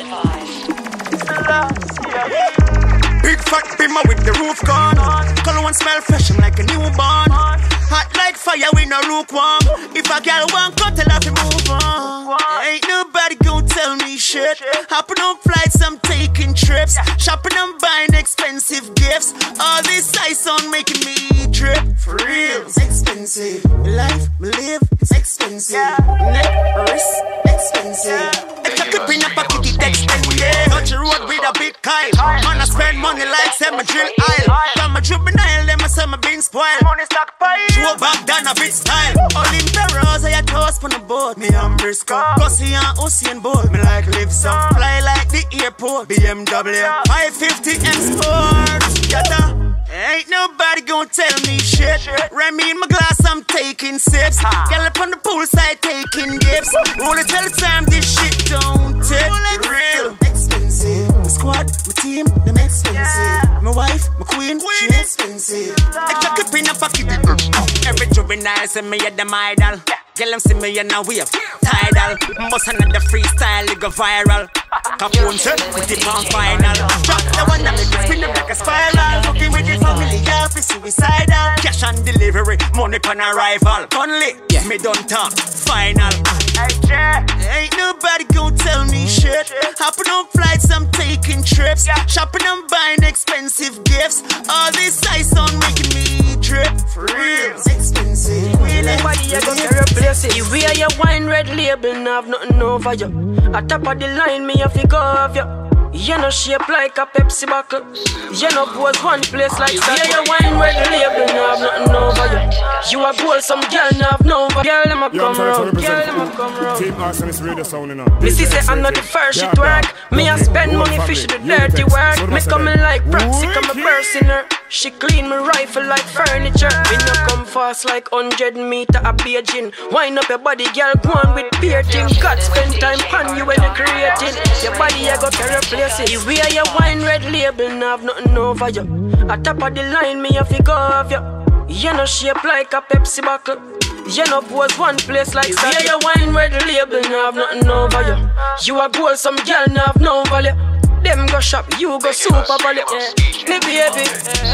Big fat bimmer with the roof gone. Color one smell fresh, I'm like a newborn. Hot like fire, we no lukewarm. If a girl want cut, tell her to move on. Ain't nobody gon' tell me shit. Hopping on flights, I'm taking trips. Shopping, I'm buying expensive gifts. All this ice on making me drip. For real, it's expensive. My life, my live, it's expensive. My neck, my wrist, expensive. Extra clip in a pocket, it expensive. Touch the road with a big kite. Man, I spend money like say my drill aisle. From my juvenile, them I say my been spoiled. Money stock pile. Show back down a bit style. All in the rose, I toast on the boat. Me and Briscoe, Gussie and Usain Bolt. Me like live some fly like the airport. B M W five fifty M Sport. Yata. Ain't nobody gon' tell me shit. Remy in my glass, I'm taking sips. Girl up on the poolside taking dips. Only tell the time this shit don't tip. Real expensive. My squad, my team, them expensive. My wife, my queen, she expensive. Extra clip in a pocket. Every juvenile say me at them idol. Girl them see me and now we have tidal. Bust another freestyle, it go viral. Capone set, put it on final. Drop the one that make it spin up like a spiral. Fucking with the family, yeah, for suicidal. Cash on delivery, money on arrival. Only, yeah, me done talk, final. Ain't nobody gon' tell me shit. Hopping on flights, I'm taking trips. Shopping, I'm buying expensive gifts. All this ice on making me drip. For real, it's expensive. Nobody you gonna replace it. You wear your wine red label, and have nothing over you. At top of the line, me have to go of you. You no shape like a Pepsi bottle. You no pose one place like that. You wear your wine red label, and have nothing over you. You a gold, some girl and have no over. Girl, them a come round. Girl, them a come round. Team Arsenal radio sound enough. Me see say I'm not the first shit work. Me a spend money fish the dirty work. Me coming like proxy, come a person her. She clean my rifle like furniture. Me no come fast like hundred meter a Beijing. Wind up your body, girl, go on with beer thing. God spend time on you when you're creating. Your body I go carry places. You wear your wine red label and have nothing over you. At top of the line, me have to go of you. You no shape like a Pepsi bottle. You no pose one place like that. You wear your wine red label and have nothing over you. You a gold, some girl and have no value. Them go shop, you go super value. Me baby,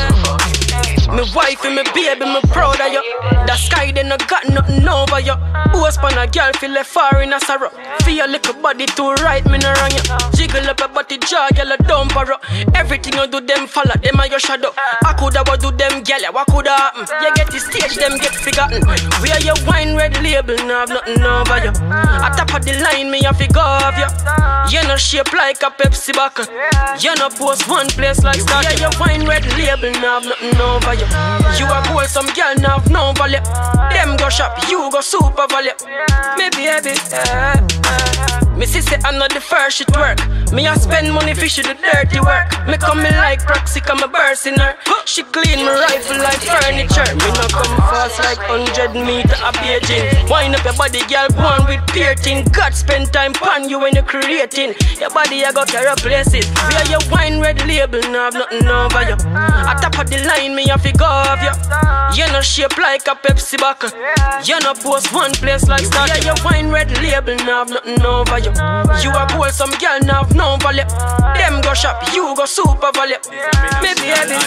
me wife and me baby, me proud of you. The sky they no got nothing over you. Post on a girl feel left far in a sorrow. feel a little body too right, me no wrong ya. Jiggle up your body jaw, girl a dump her up. Everything you do them follow, them are your shadow. I coulda what do them, girl, what coulda happen? You get the stage, them get forgotten. We are your wine red label, now have nothing over you. At top of the line, me have to go of you. You no shape like a Pepsi bottle. You no post one place like Star. Yeah, your wine red label, now have nothing over you. You a gold, some girl now have no value. Them go shop, you go super value. Maybe heavy, yeah, yeah. Me see say I know the first shit work. Me a spend money for she do dirty work. Me come in like proxy, come a burst in her. She clean my rifle like furniture. Me no come fast like hundred meter a Beijing. Wind up your body, girl, go on with piercing. God spend time pan you when you creating. Your body I got to replace it. We are your wine red label, now have nothing over you. At top of the line, me have to go of you. You no shape like a Pepsi bottle. You no post one place like Star. Yeah, your wine red label, now have nothing over you. You a gold, some girl now have no value. Them go shop, you go super value. Maybe heavy.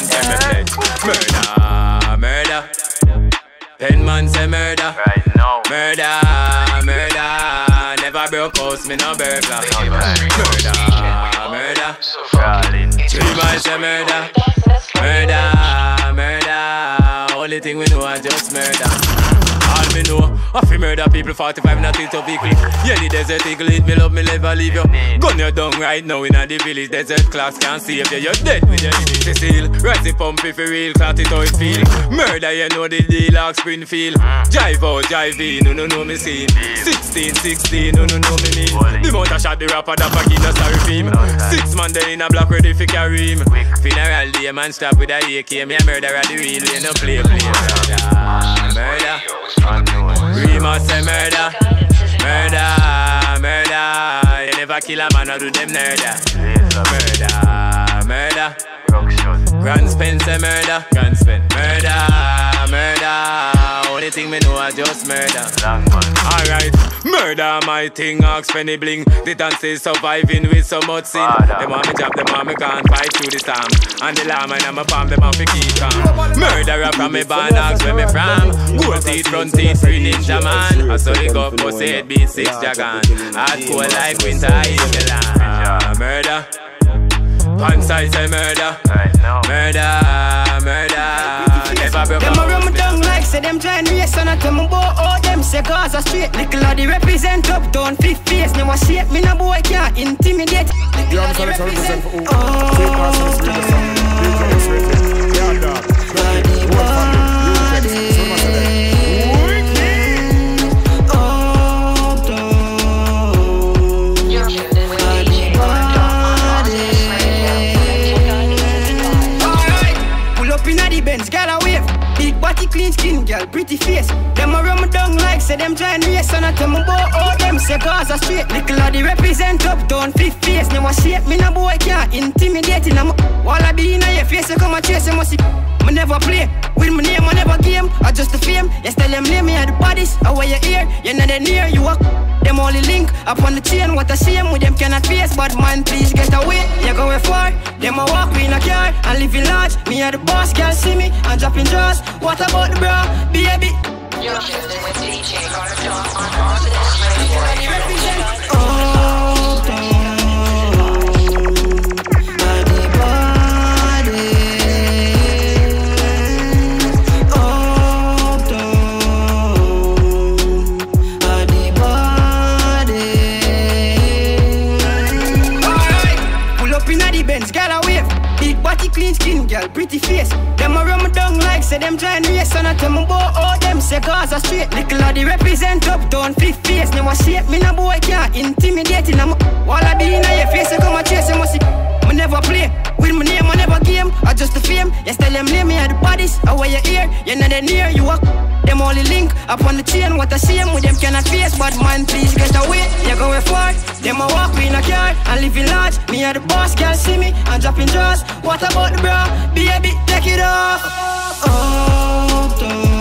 Murder, murder. Pen man say murder. Right now. Murder, murder. Never broke house, me no burglar. Murder, murder. Three man say murder. Murder, murder. Only thing we know is just murder. All me know, I feel murder people forty-five not it to be quick. Yeah, the desert eagle eat me love me never leave you. Gun you down right now in the village. Desert class can't save you. You're dead with your enemies still. Rising pump if you real, clot it how it feel. Murder you know the deal like Springfield. Jive out, jive in, no no no me scene. Sixteen, sixteen, no no no me mean. The mount a shot the rapper that fuck in a sorry film. Six man there in a block ready for carry him. Funeral day man stop with a A K. Me a murder at the real way no play play. Murder, murder. Rima say murder, murder, murder. You never kill a man or do them murder. Murder, murder. Grand Spencer murder, Grand Spencer murder, murder. Only thing me know is just murder. Alright, murder my thing, ask Penny Bling. The dance is surviving with so much sin. Them want me job, them want me can't fight through the storm. And the llama in my palm, them want me keep calm. Murderer from me barn, ask where me from. Gold teeth, front teeth, free ninja man. I saw the go for say it beat six dragon. Hard cold like winter in the land. Murder. Pants I say murder, murder, murder. Never broke them a run me down like say them trying to race and I tell me boy all them say cause I straight. Little of the represent up down fifth face. Never shape me no boy can't intimidate. Little of the represent oh clean skin, girl, pretty face. Them a run me down like say them trying to race and I tell me boy all them say cause I straight. Little of the represent up down fifth face. Never shape me no boy can't intimidate. I'm all I be in your face, you come and chase you must see. Me never play with my name, I never game. I just the fame. Yes, tell them name me at the bodies. I wear your ear, you're not near. You walk, them only link up on the chain. What a shame with them cannot face. But man, please get away. You going far. Them a walk in a car and living large. Me at the boss, girl see me and dropping jaws. What about the bra, baby? You're chilling with D J Carter on Arsonist Radio. Oh, damn. Clean skin, girl, pretty face. Them a run me down like say them trying to race and I tell me boy all them say cause I straight. Little of the represent up down fifth face. Never shape me no boy can't intimidate. I'm all I be in your face, you come and chase you must see. Me never play with my name, I never game. I just the fame. Yes, tell them name me at the bodies. I wear your ear, you're not near. You walk, them only link up on the chain. What a shame with them cannot face. But man, please get away. You going far. Them a walk in a car and living large. Me at the boss, girl see me and dropping jaws. What about the bra? Baby, take it off. Oh, don't.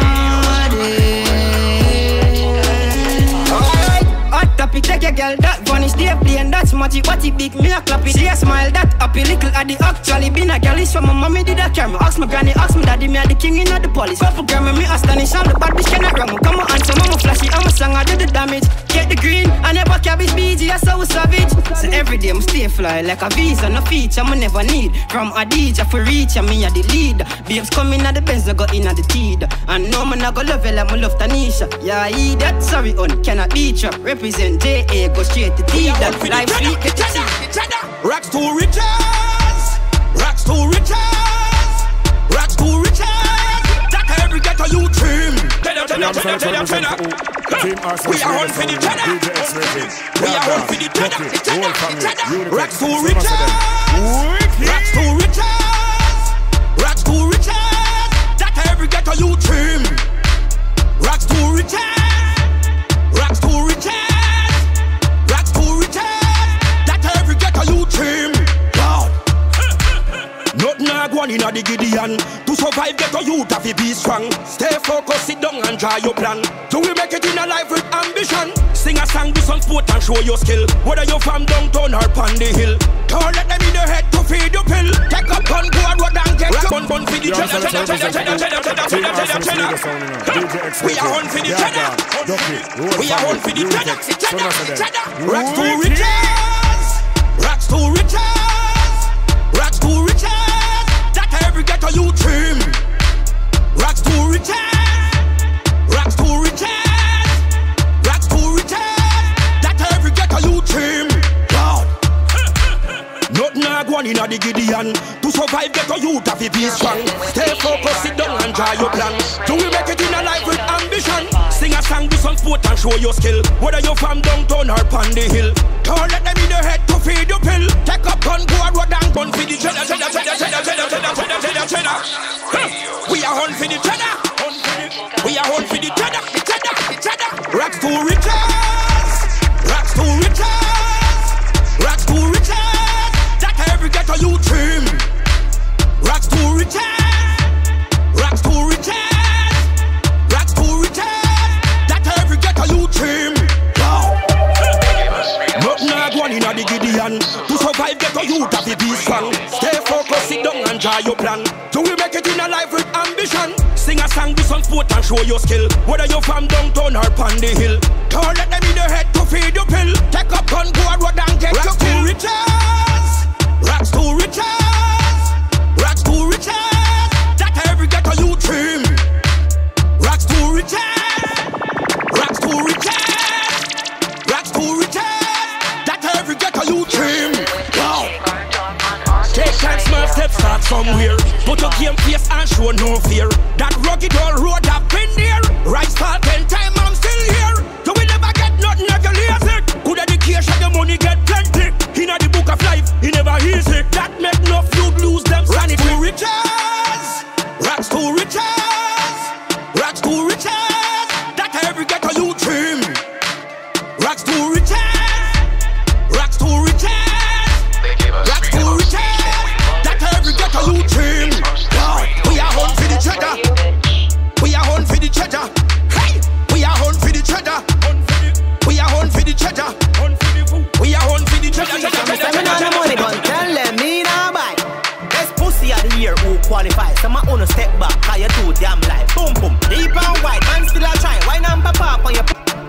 Take your girl that punish the plane, that's magic. What it big, me a clap it. See a smile, that happy little at the actually been a girl is from my mommy did a carry me. Ask my granny, ask me daddy, me a the king in the police. Purple girl, me astonish, all the bad bitch cannot run me. Come on, answer, mama flashy, I'm a song, I do the damage. Get the green, I never cabbage B G, I so savage. So every day I'm stay fly like a visa, no feature, I never need. From a D J for reach, I me a the lead. Babes come in at the Benz, I go in at the teed. And no man I go love you like my love Tanisha. Yeah, I that sorry on, cannot beat you. Represent J A, go straight to T. That life sweet, get the cheddar. Rocks to riches, rocks to riches, rocks to riches. That every ghetto you trim. Cheddar, cheddar, cheddar, cheddar, cheddar. We are on for the cheddar. We are on for the cheddar. Rocks to riches, rocks to riches, rocks to riches. That every ghetto you trim. Rocks to riches, rocks to riches, rocks to riches. That every ghetto you trim. God, nothing a go on inna the Gideon. To survive ghetto youth have to be strong. Stay focused, sit down and draw your plan. Do we make it in a life with ambition? Sing a song, do some sport and show your skill. Whether you're from downtown or on the hill. Don't let them in the head to feed your pill. Take up gun, go and road and get your gun, gun for the cheddar, cheddar, cheddar, cheddar, cheddar, cheddar, cheddar, cheddar. We are on for the cheddar. We are on for the cheddar, cheddar, cheddar. Rocks to riches, rocks to riches, rocks to riches. That every ghetto you trim. Rocks to riches, rocks to riches, rocks to riches. That every ghetto you trim. God, nothing a go on inna the Gideon. To survive ghetto youth have to be strong. Stay focused, sit down and draw your plan. Do we make it in a life with ambition? Sing a song, do some sport and show your skill. Whether you're from downtown or on the hill. Don't let them in the head to feed your pill. Take up gun, go and road and gun for the cheddar, cheddar, cheddar, cheddar, cheddar, cheddar, cheddar, cheddar, cheddar. We are on for the cheddar. We are on for the cheddar, cheddar, cheddar. Rocks to riches, rocks to riches, rocks to riches. That every ghetto you trim. Rocks to riches, rocks to riches, rocks to riches. That every ghetto you trim. Nothing a go on inna the Gideon. To survive ghetto youth have to be strong. Stay focused, sit down and draw your plan. Do we make it in a life with ambition? Sing a song, do some sport and show your skill. Whether you're from downtown or on the hill. Don't let them in the head to feed your pill. Take up gun, go and road and get your pill. Riches, rocks to riches, rocks to riches. That every ghetto you trim. Rocks to riches, rocks to riches, rocks to riches. That every ghetto you trim. Wow. Take time, small steps, start somewhere. Put your game face and show no fear. That rugged old road I've been there. Rise fall ten time, I'm still here. You will never get nothing if you lazy. Good education, the money get plenty. Inna the book of life, it never easy. That make no feud lose them sanity. Rocks to riches, rocks to riches, rocks to riches. That every ghetto you trim. Rocks to riches, rocks to riches, rocks to riches. That every ghetto you trim. We are home for the cheddar. We are home for the cheddar. Hey, we are home for the cheddar. We are home for the cheddar. We are home for the cheddar. I'm on the money, but tell them me now buy. Best pussy of the year who qualify. Some of you step back, cause you too damn life. Boom boom, deep and white, man still a try. Why not pop up on your?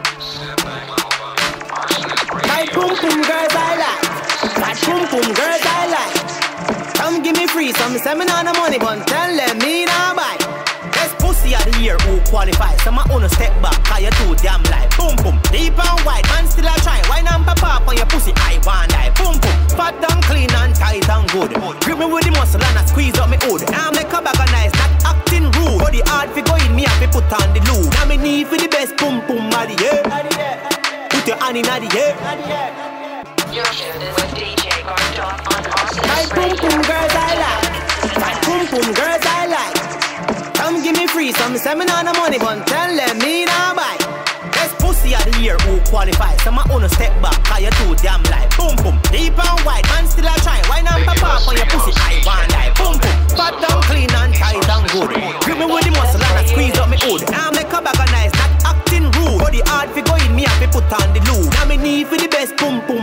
My boom boom girls I like. My boom boom girls I like. Come give me free, some say me on the money, but tell them me now buy. Best pussy of the year who qualify. Some of you step back, cause you too damn life. Boom boom, deep and white, man still a try. Why not pop up on your pussy? I want die. Boom boom, fat and clean and tight and good. Grip me with the muscle and I squeeze up me hood. Now make a bag of nice, not acting rude. Body hard fi go in, me have to put on the lube. Now me need for the best boom boom of the year. Put your hand in the air. You're tuning with D J Gordon on Austin. My boom boom girls I like. My boom boom girls I like. Come give me free, some say me on the money, but tell them me now buy. Best pussy of the year who qualify. Some of you step back, cause you too damn life. Boom boom, deep and white, man still a try. Why not pop up on your pussy? I want die. Boom boom, fat and clean and tight and good. Grip me with the muscle and I squeeze up me hood. Now make a bag of nice, not acting rude. Body hard fi go in, me have to put on the lube. Now me need for the best boom boom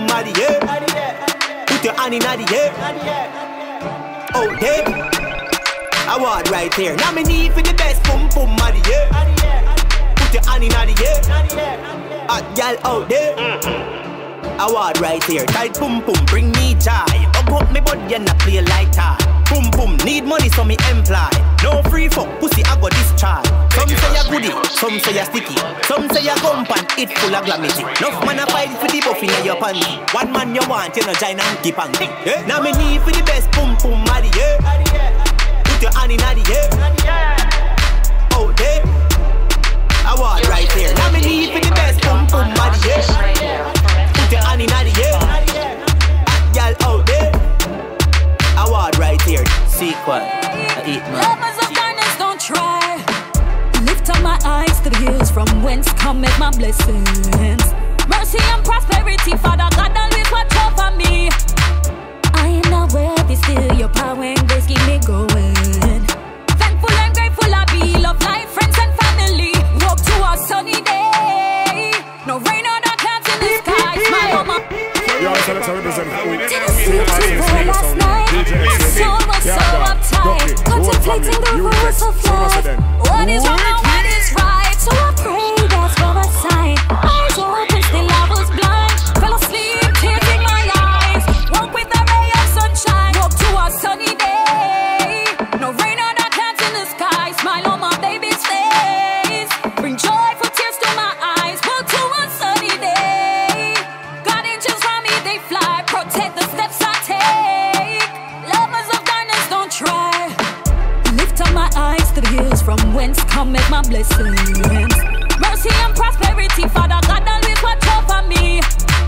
Put your hand in the air. Oh, there. Award right there. Now me need for the best boom boom of the year. Put your hand in the air. Hot gal out there. Award right here. Tight boom boom, bring me joy. Hug up me body and I play like that. Boom boom, need money so me employ. No free fuck, pussy I go discharge. Some say you goodie, some say you sticky. Some say you gump and it full of glamity. Enough man a fight for the buff in your panty. One man you want, you know giant and keep on. Yeah? Now me need for the best boom boom of the year. Put your hand in the air. Oh there. Award right there. Now me need for the best boom boom of the year. Put your hand in the air. Girl out there. Award right here. Sequel. I eat man. Lovers of darkness don't try. Lift up my eyes to the hills from whence cometh my blessings. Mercy and prosperity, Father God always watch over me. I am not worthy, still your power and grace keep me going. Thankful and grateful I be, love life, friends and family. Walk to a sunny day. No rain or no clouds in the sky. Smile on my. Yo, so let's represent last night. So much so uptight, contemplating the rules of life. What is wrong and what is right? So I pray that's for a sign. Eyes open, still I was blind. Fell asleep, tears in my eyes. Walk with a ray of sunshine. Walk to a sunny day. No rain or no clouds in the sky. Smile on my baby's face. Bring joy for tears to my eyes. Walk to a sunny day. God angels around me, they fly. Protect the steps I take. Lovers of darkness don't try. Lift up my eyes to the hills from whence cometh my blessings. Mercy and prosperity, Father God always watch over me.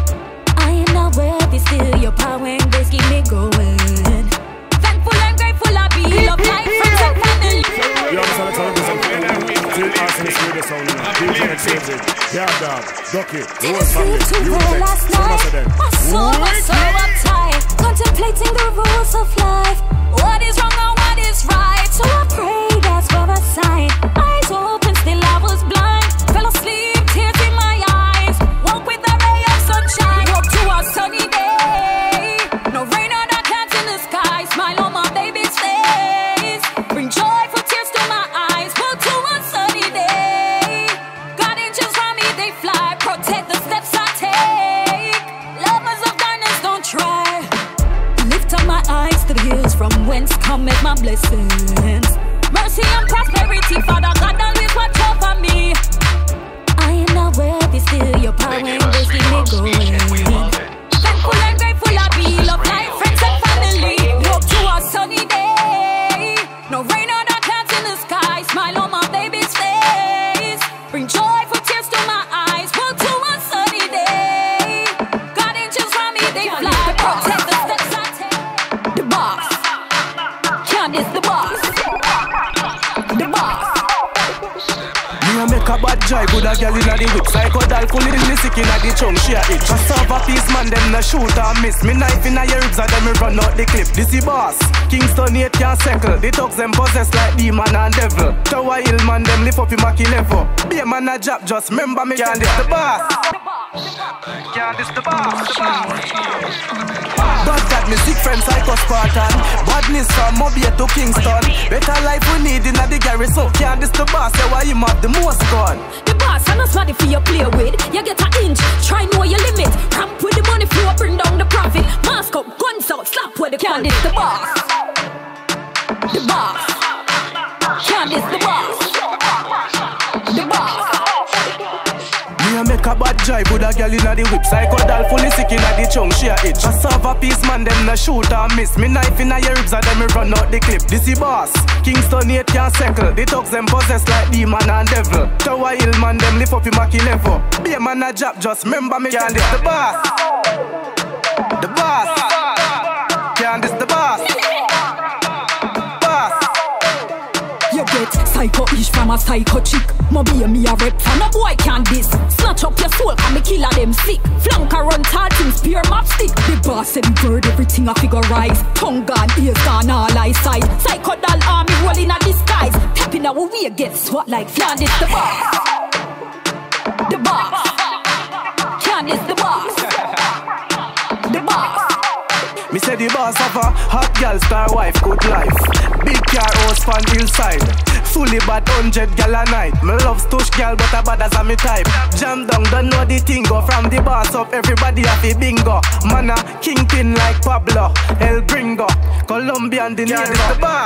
I am not worthy, still your power and grace keep me going. Thankful and grateful I be, love life, friends and family. Yo, so let's represent Team Arsenal Radio Sound. D J Exotic, Yeah Dog, Ducky, the whole family, Unitex, some of them. My soul was so uptight, contemplating the rules of life. What is wrong and what is right? So I pray that's for a sign. Eyes open, still I was blind. Fell asleep, tears in my eyes. Walk with a ray of sunshine. Walk to a sunny day. No rain or no clouds in the sky. Smile on my baby's face. Bring joy for tears to my eyes. Walk to a sunny day. God angels around me, they fly. Protect the steps I take. Lovers of darkness don't try. Lift up my eyes to the hills from whence cometh my blessings. Mercy and prosperity, Father God always watch over me. I am not worthy, still your power and grace keep me going. Thankful and grateful I be, love life, friends and family. Walk to a sunny day. No rain or no clouds in the sky. Smile on my baby's face. Bring joy for tears to my eyes. Walk to a sunny day. God angels around me, they fly. Protect the steps I take. The boss. Candice the boss. The boss. Me a make a bad jive with a girl inna the whip. Psycho doll fully the sick inna the chunk. She a itch. A serve a piece man, them no shoot or miss. Me knife inna your ribs and them me run out the clip. This the boss. Kingston eight can't settle. The thugs them possess like demon and devil. Tower Hill man, them lift up him a kill level. Be a man a job, just remember me can't this the boss. Can't this the boss. But that me sick friend Psycho Spartan. Badness from Mobile to Kingston. Better life we need inna the garrison. Can't this the boss, say why him have the most gun. The boss and us body for you play with. You get an inch, try know your limit. Ramp with the money flow, bring down the profit. Mask up, guns out, slap where the can't this the boss. The boss. Can't this the boss. The boss. Me a make a bad jive with a girl inna the whip. Psycho doll fully sick inna the chunk. She a itch. A serve a piece man, them no shoot or miss. Me knife inna your ribs and them me run out the clip. This the boss. Kingston eight can't settle. The thugs them possess like demon and devil. Tower Hill man, them lift up him a kill level. Be a man a job, just remember me can't this the boss. The boss. Can't this the boss. You get psycho-ish from a psycho chick. Mobile me a rep from a boy can't this. Snatch up your soul and me killer them sick. Flank around tall things, spear map stick. The boss said the bird, everything a figure rise. Tongue gone, ears gone, all eyesight. Psycho doll army rolling a disguise. Tapping our way get swat like Flanders the boss. The boss. Candice the boss. The boss. say the boss of a hot girl, star wife, good life. Big car, house fan hillside. Fully bad hundred gal a night. Me love stush gal, but a bad as a me type. Jam down, don't know the thing go. From the boss up, everybody have a bingo. Man a kingpin like Pablo El Gringo. Colombian, the name is the boss.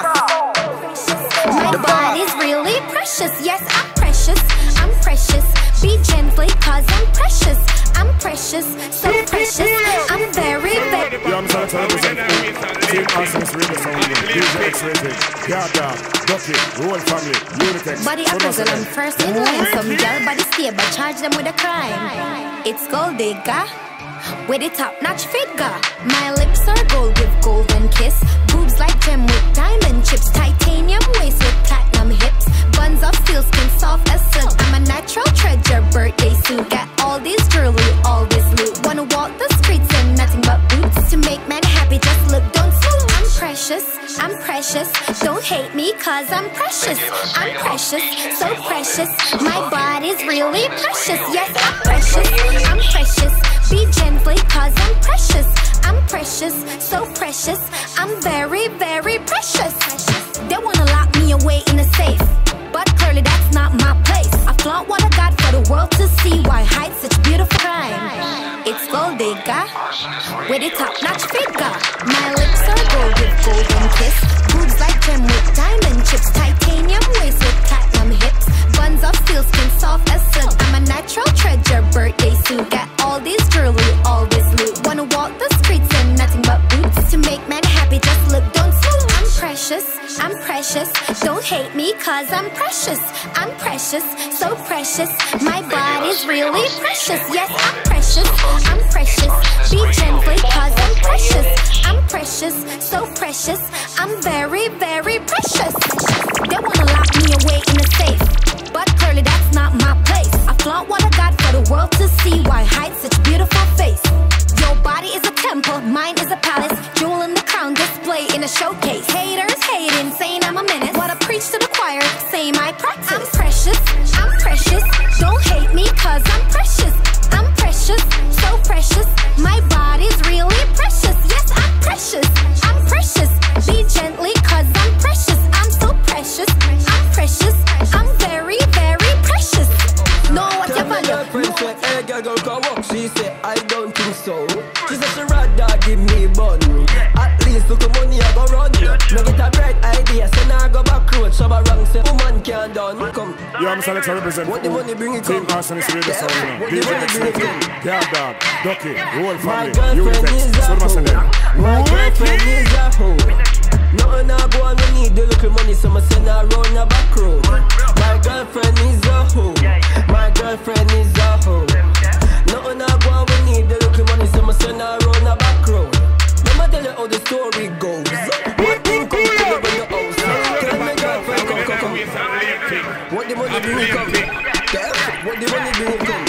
My body's really precious. Yes, I'm precious. I'm precious. Be gently, cause I'm precious. I'm precious, so precious. I'm very, very. Yeah, I'm sorry to represent Team Arsonist Radio Sound, D J X-Rated, Yard Dog, Ducky, the whole family, Unitex. Body appraisal on first in line. Some girl body stable, charge them with a crime. It's gold digger, with a top-notch figure. My lips are gold with golden kiss. Boobs like gem with diamond chips. Titanium waist with platinum hips. Buns of steel skin soft as silk. I'm a natural treasure, birthday suit. Got all these jewelry, all this loot. Wanna walk the streets in nothing but boots. To make men happy, just look, don't snoop. I'm precious, I'm precious. Don't hate me cause I'm precious. I'm precious, so precious. My body's really precious. Yes, I'm precious, I'm precious. Be gently cause I'm precious. I'm precious, so precious. I'm very, very precious. They wanna lock me away in a safe, but clearly that's not my place. I flaunt what I got for the world to see. Why hide such beautiful crime? It's gold digger, with a top-notch figure. My lips are gold with golden kiss. Boobs like gem with diamond chips. Titanium waist with platinum hips. Buns of steel skin soft as silk. I'm a natural treasure, birthday suit. Got all these jewelry, all this loot. Wanna walk the streets in nothing but boots. To make men happy, just look, don't snoop. I'm precious, I'm precious. Don't hate me cause I'm precious. I'm precious, so precious. My body's really precious. Yes, I'm precious, I'm precious. Be gently cause I'm precious. I'm precious, so precious. I'm very, very precious. They wanna lock me away in a safe, but clearly that's not my place. I flaunt what I got for the world to see. Why hide such beautiful face? Your body is a temple, mine is a palace. Jewel in the crown, display in a showcase. Haters hating, saying I'm a menace. What I preach to the choir, say my practice. I'm precious, I'm precious. Don't hate me cause I'm precious. I'm precious, so precious. My body's really precious. Yes, I'm precious, I'm precious. Be gently cause I'm precious. I'm so precious, I'm precious. I'm very, very precious. Know what you value. Tell me your friend say, hey girl, go go walk. She say, I don't think so. She said she rather give me bun. At least look at money I go run. No get a bright idea, so now I go back road. Shabba wrong say, woman can't done. Come. Yeah, I'm sorry to represent what the money bring it Team come. Arsonist Radio Sound, What D the J money bring it X-Rated, come. Yard Dog, Ducky, the whole My family, girlfriend is Unitex. a So hoe. My girlfriend is a hoe. Nothing I go on, we need the little money, so I send her round the back road. My girlfriend is a hoe. My girlfriend is a hoe. Nothing I go on, we need the little money, so I send her round the back road. Let me tell you how the story goes. What thing come to the your house? Tell my girlfriend come, come, come. What the money bring come? What the money bring come?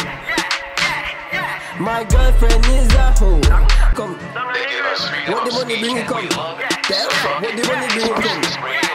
My girlfriend is a hoe. Come. What the money bring it come? Tell what the money bring it come?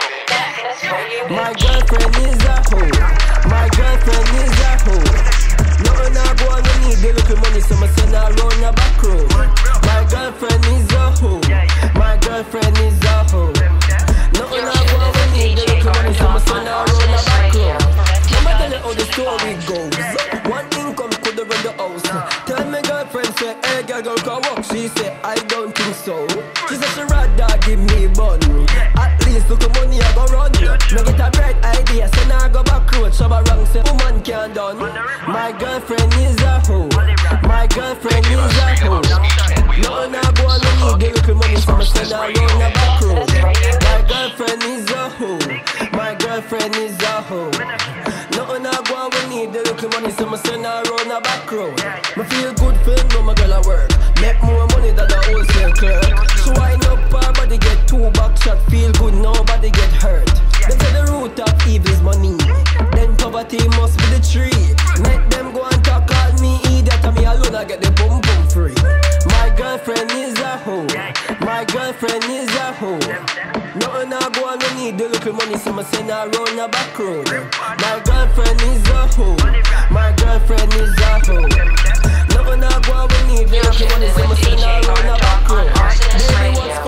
My girlfriend is a hoe. My girlfriend is a hoe. Nothing I go on, we need the little money, so I send her round the back road. My girlfriend is a hoe. My girlfriend is a hoe. Nothing I go on, we need the little money, so I send her round the back road. Let me tell you how the story goes. One income could have run the house. Tell my girlfriend say, hey girl, go go walk. She say, I don't think so. She said she rather give me bun. At least look at money I go run. No get a bright idea, so now I go back road. Shabba wrong say, woman can't done. My girlfriend is a hoe. My girlfriend is a hoe. Nothing I go on, we need the little money, so I send her round the back road. My girlfriend is a hoe. My girlfriend is a hoe. Nothing I go on, we need the little money, so I send her round the back road. Me feel good film, no my girl a work. Make more money than a wholesale clerk. She wind up her body, get two back shot. Feel good, nobody get hurt. They say the root of evil is money, then poverty must be the tree. Make them go and talk at me, idiot, and me alone I get the boom boom free. My girlfriend is a hoe. My girlfriend is a hoe. Nothing I go on, we need the little money, so I send her round the back road. My girlfriend is a hoe. My girlfriend is a hoe. Nothing I go on, we need the little money, so I send her round the back road. Baby, what's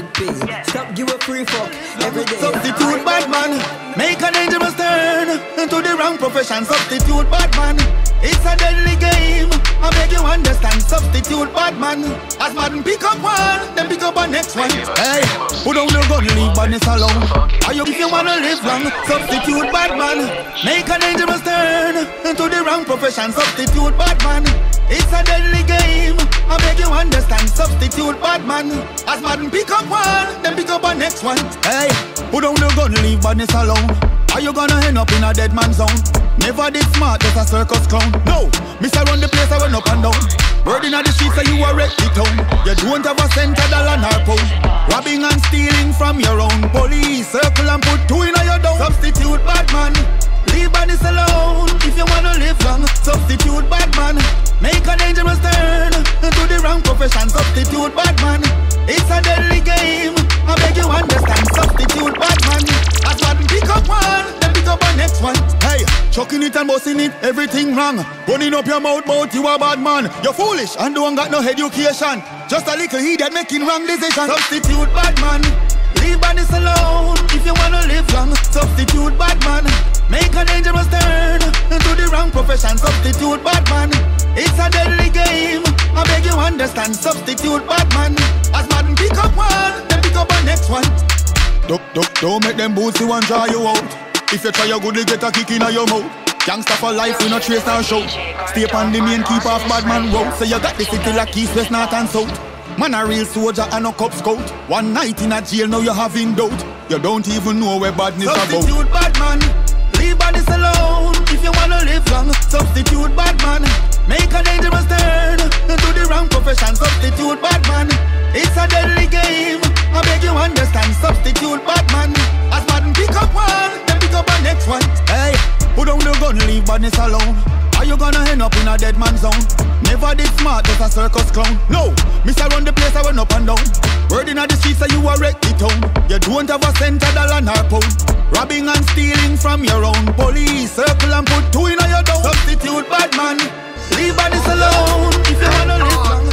Z P. Stop give a free fuck every day. Substitute bad man, make a dangerous turn into the wrong profession. Substitute bad man, it's a deadly game. I beg you understand. Substitute bad man, as man pick up one, then pick up a next one. Hey, put down your gun, leave badness alone. Are you if you wanna live long? Substitute bad man, make a dangerous turn into the wrong profession. Substitute bad man, it's a deadly game. I beg you understand. Substitute bad man, as man pick up one, then pick up a next one. Hey, put down the gun, leave badness alone. Are you gonna end up in a dead man zone? Never did smart, just a circus clown. No, miss I run the place, I run up and down. Bird in the streets, so you are wreck the town. You don't have a cent, a dollar, nor pound. Robbing and stealing from your own. Police circle and put two in your down. Substitute bad man, leave badness alone. If you wanna live long, substitute bad man, make a dangerous turn into the wrong profession. Substitute bad man, it's a deadly game. I beg you understand. Substitute bad man, as bad pick up one, then pick up a next one. Hey, chucking it and busting it, everything wrong. Running up your mouth, bout you a bad man. You're foolish and don't got no education. Just a little idiot making wrong decisions. Substitute bad man, leave badness alone. If you wanna live long, substitute bad man, make a dangerous turn into the wrong profession. Substitute bad man, it's a deadly game. I beg you understand. Substitute bad man, as bad pick up one, then pick up a next one. Don't, don't, don't make them boots you and draw you out. If you try your good, you get a kick in your mouth. Gangsta for life, we no trace or show. Stay upon the main, keep off bad man road. So you got the city like east, west, north and south. Man a real soldier and a cop scout. One night in a jail, now you having doubt. You don't even know where badness about. Substitute bad man, leave badness alone. If you wanna live long, substitute bad man, make a dangerous turn into the wrong profession. Substitute bad man, it's a deadly game. I beg you understand. Substitute bad man, as bad pick up one, then pick up a next one. Hey, put down the gun, leave badness alone. Are you gonna end up in a dead man zone? Never did smart, just a circus clown. No, miss I run the place, I run up and down. Word in the streets, so you are wreck the town. You don't have a cent, a dollar, nor pound. Robbing and stealing from your own. Police circle and put two in your down. Substitute bad man, leave badness alone. If you wanna live long.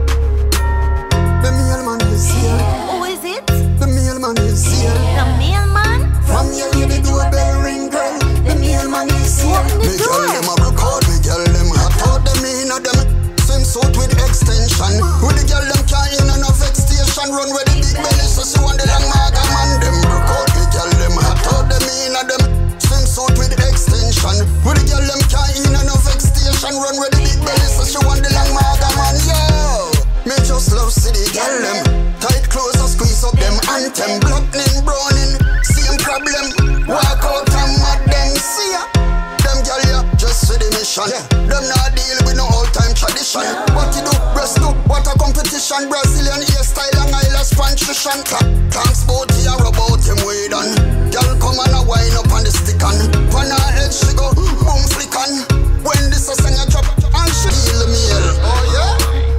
The mailman is here. Who is it? The mailman is here. The mailman? From your hear the doorbell ring, girl. The mailman is here. Open the Me door. girl them a broke out, me girl them hot out. Them in a them swimsuit with extension. With the girl them can't in and a vex station. Run with the big belly, so she want the long maga man. Them broke out, me girl them hot out. Them in a them swimsuit with extension. With the girl them can't in and a vex station. Run with the big belly, so she want the long maga man. Yo, me just love see the girl them tight clothes, I squeeze up them anthem. Blackening, browning, same problem. Walk out and mad them see ya. Them girl ya just for the mission. Yeah. Them not deal with no old time tradition. Yeah. What you do, breast up, what a competition. Brazilian hairstyle and eyelash nutrition. Thanks bout here about him way done. Girl come and a wind up on the stick on. On her head she go boom flick on. When this a sing a drop and she heal the meal. Oh yeah.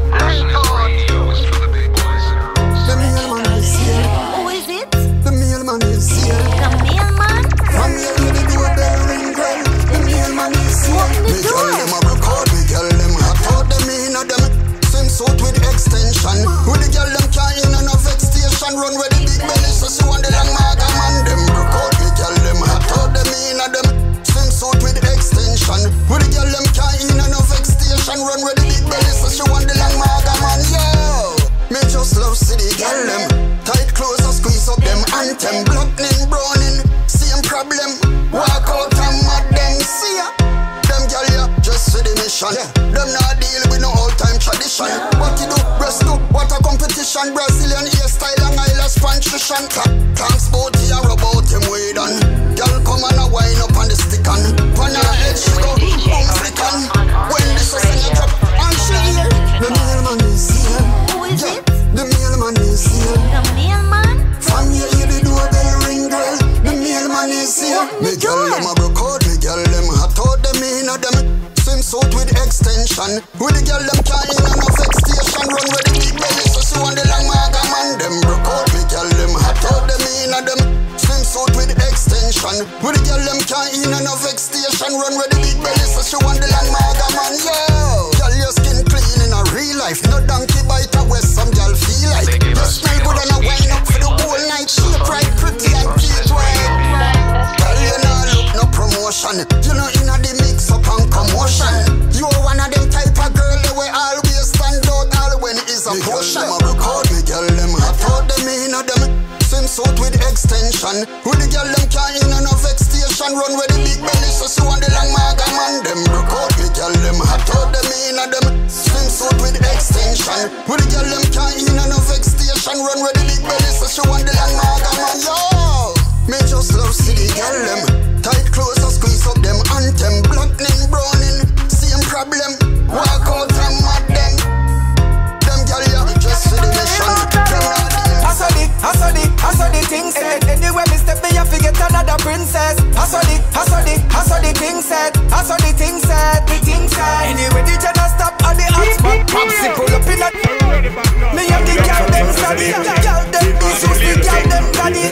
The mailman is here. Who is it? The mailman is here. The mailman? From here to the doorbell ring, girl. The mailman is here. Open the Me door. girl them a broke out, me girl them hot out. Them in a them swimsuit with extension. With the girl them can't in and a vex station. Run with the big belly, so she want the long maga man. Them broke out, me girl them hot out. Them in a them swimsuit with extension. With the girl them can't in and a vex station. Run with the big belly, so she want the long maga man. Yo, me just love see the girl them tight clothes, I squeeze up them anthem. Blackening, browning, same problem. Walk out and mad them see ya. Them girl ya just for the mission. Yeah. Them not deal with no old time tradition. Yeah. What you do, breast up, what a competition. Brazilian hairstyle and eyelash nutrition. Thanks bout here about him way done. Girl come and a wind up on the stick on. On her head she go boom flick on. When this a sing a drop and she hear. The mailman is here. Who is Yeah. it? The mailman is here. The mailman? From here hear the doorbell ring, girl. The mailman is here. Open the Me girl door. them a broke out, me girl them hot out. Them in a them swimsuit with extension. With the girl them can't in and a vex station. Run with the big belly, so she want the long maga man. Them broke out, me girl them hot out. Them in a them swimsuit with extension. With the girl them can't in and a vex station. Run with the big belly, so she want the long maga man. Yo, girl your skin clean in a real life. No donkey bite a west, some girl feel like. You smell good and a wine up for the whole night. Shape right, pretty and cute right. Girl, you know look no promotion. You know inna the mix up and commotion. You are one of them type of girl that way always stand out all when it is a potion. Me girl them a record, me girl them hot out them inna them swimsuit with extension. Who the girl them can't in no vex station. Run with the big belly so she want the long maga man. Them record, me girl them hot out them inna them swimsuit with extension. Who the girl them can't in no vex station. Run with the big belly so she want the long maga man. Yo, me just love see the girl them tight clothes and squeeze up them anthem. Blackening, browning, same problem. Walk out and mad them. Them girl yeah, just for the mission. I saw the, I saw the, I saw the thing said. Anyway, me step me, I forget another princess. I saw the, I saw the, I saw the thing said. I saw the thing said, the thing said. Anyway, the Jenna stop on the hot spot. Popsy pull up in a. Me and the girl them study. The girl them issues, the girl them daddy.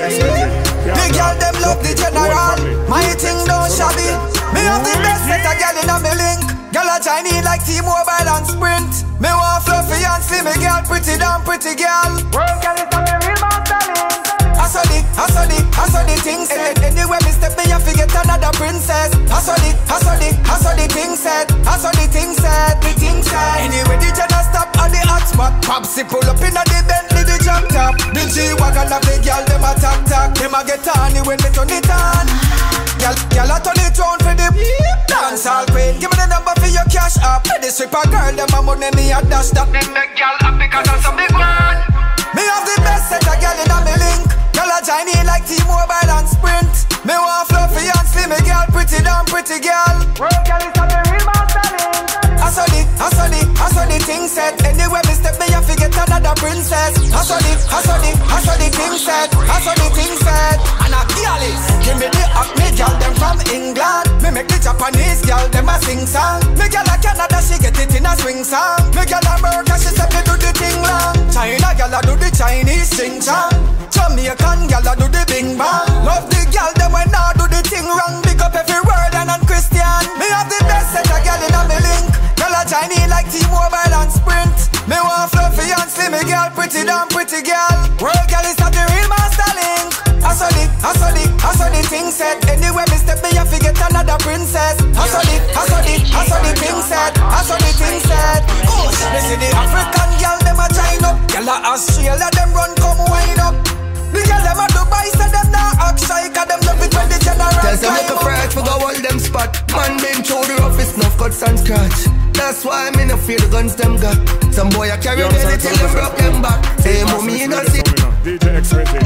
The girl them love the general. My thing don't shabby. Me have the best set of girl in a me link. Girl a Chinese like T-Mobile and Sprint. Me want fluffy and slim, me girl pretty damn pretty girl. World girl is a me real master link. I saw the, I saw the, I saw the thing said. Anyway me step me, I forget another princess. I saw the, I saw the, I saw the thing said. I saw the thing said, the thing said. Anyway the Jenna stop on the hot spot. Popsy pull up in a the Bentley, the jump top. The G-Wagon of the girl, them a talk talk. Them a get on when me turn it on. Girl, girl a turn it round for the dance all queen. Give me the number for your cash up. The stripper girl, them a money me a dash that. Them make girl up because of some big one. Me have the best set of girl in a me link. Girl a Chinese like T-Mobile and Sprint. Me want fluffy and slim, me girl pretty damn pretty girl. World girl is a the real master link. I saw the, I saw the, I saw the thing said. Anyway me step me, I forget another princess. I saw the, I saw the, I saw the thing said. I saw the thing said. And a girl is give me the up me girl them from England. Me make the Japanese girl them a sing song. Me girl a Canada she get it in a swing song. Me girl a America she said me do the thing long. China girl a do the Chinese ching chong. Jamaican girl a do the bing bang. Love the girl them when I do the thing wrong. Big up every word and and Christian. Me have the best set of girl in a me link. Girl a Chinese like T-Mobile and Sprint. Me want fluffy and slim, me girl pretty damn pretty girl. World girl is not the real master link. I saw the, I saw the, I saw the thing said. Anyway me step me, I forget another princess. I saw the, I saw the, I saw the thing said. I saw the thing said. Oh, they see the African girl them a join up. Girl a Australia them run come wind up. The girl them a Dubai say them not act shy, 'cause them love it when the general tell them like a fright for go hold them spot. Man been through the roughest, enough cuts and scratch. That's why me no fear the guns them got. Some boy a carry belly till them broke them back. Hey mommy you know see D J X-Rated,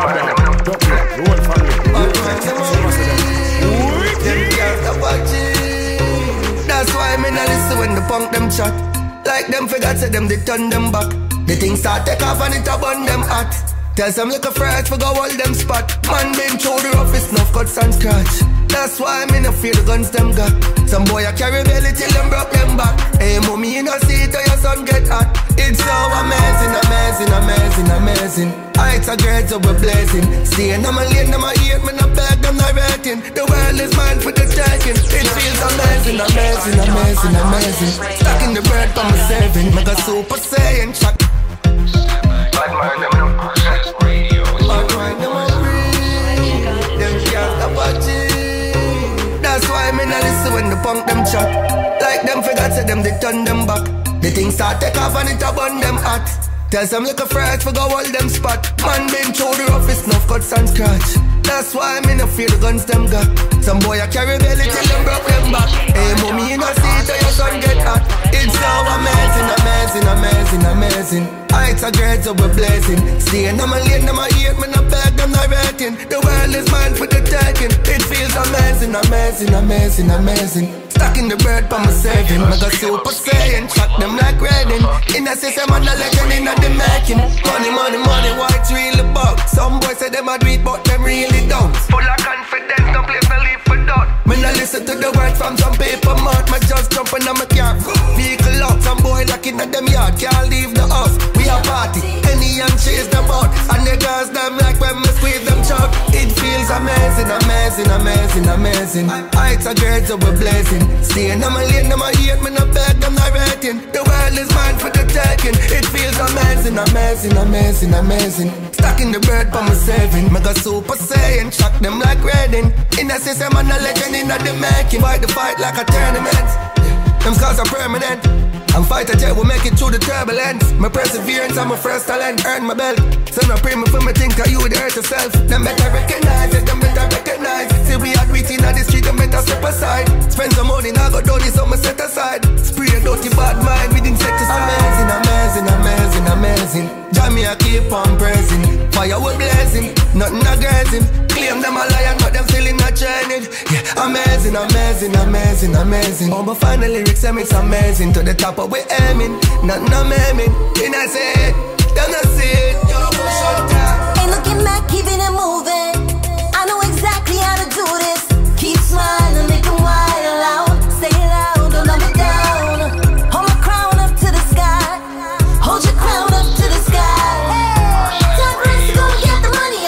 Ducky, the whole family. That's why me no listen when the punk them chat. Like them forgot say them they turn them back. The things start take off and it a burn them hot. Tell some little fright for go hold them spot. Man been through the roughest, enough cuts and scratch. That's why me no fear the guns them got. Some boy a carry belly till them broke them back. Hey mommy you know see it or your son get hot. It's so amazing, amazing, amazing, amazing. Heights are great so we're blazing. Seeing them a lane, them a hate, me no beg, them not rating. The world is mine for the taking. It feels amazing, amazing, amazing, amazing. Stuck in the bread for my saving. Make a super saiyan shot. Bad man, them no process radio. Bad man, them a breathe. Them can't stop watching. That's why me no listen when the punk them chat. Like them forgot say them they turn them back. The things start take off and it a burn them hot. Tell some little fright for go hold them spot. Man been through the roughest, enough cuts and scratch. That's why me no fear the guns them got. Some boy a carry belly till them broke them back. Hey mommy you know see it or your son get hot. It's so amazing, amazing, amazing, amazing. Heights are great so we're blazing. Staying on my lane, them a hate, me no beg, them not rating. The world is mine for the taking. It feels amazing, amazing, amazing, amazing. Stuck in the bird for my saving. Make a super saiyan, shot them like Redding. In a system and a legend in a the making. Money, money, money, what's really about? Some boys say them a do it but them really don't. Full of confidence, no place no leave for doubt. Me no listen to the words from some paper mouth. Me just jump in my car, vehicle out. Some boy locking at them yard, can't leave the house. We a party, any and chase them out. And the girls them like when me squeeze them chug. It feels amazing, amazing amazing, amazing, amazing. Heights are great, so we're blazing. Staying on my lane, them I hate me, no beg, them not rating. The world is mine for the taking. It feels amazing, amazing, amazing, amazing. Stacking the bird for my saving. Mega super saiyan, shock them like Redding. In the system, I'm a legend in the making. Fight the fight like a tournament. Them scars are permanent. I'm fighter jet, we make it through the turbulence. My perseverance, I'm a first talent, earn my belt. So no pray me for me think you would hurt yourself. Them better recognize it, them better recognize. See we are waiting on the street, them better step aside. Spend some money, now go do this, so me set aside. Spray a dirty bad mind with insecticide. Amazing, amazing, amazing, amazing. Jammy I keep on praising. Fire we blazing, nothing aggressive. Claim them a lion, but them still in a training. Yeah, amazing, amazing, amazing, amazing. Oh, but final lyrics, them it's amazing. To the top but we aiming, nothing I'm aiming. And I say it, then I see it. Yo, push on top. Ain't looking back, keeping it moving. I know exactly how to do this. Keep smiling, make them wide loud. Stay loud, don't let me down. Hold my crown up to the sky. Hold your crown up to the sky. Hey, time for us to go and get the money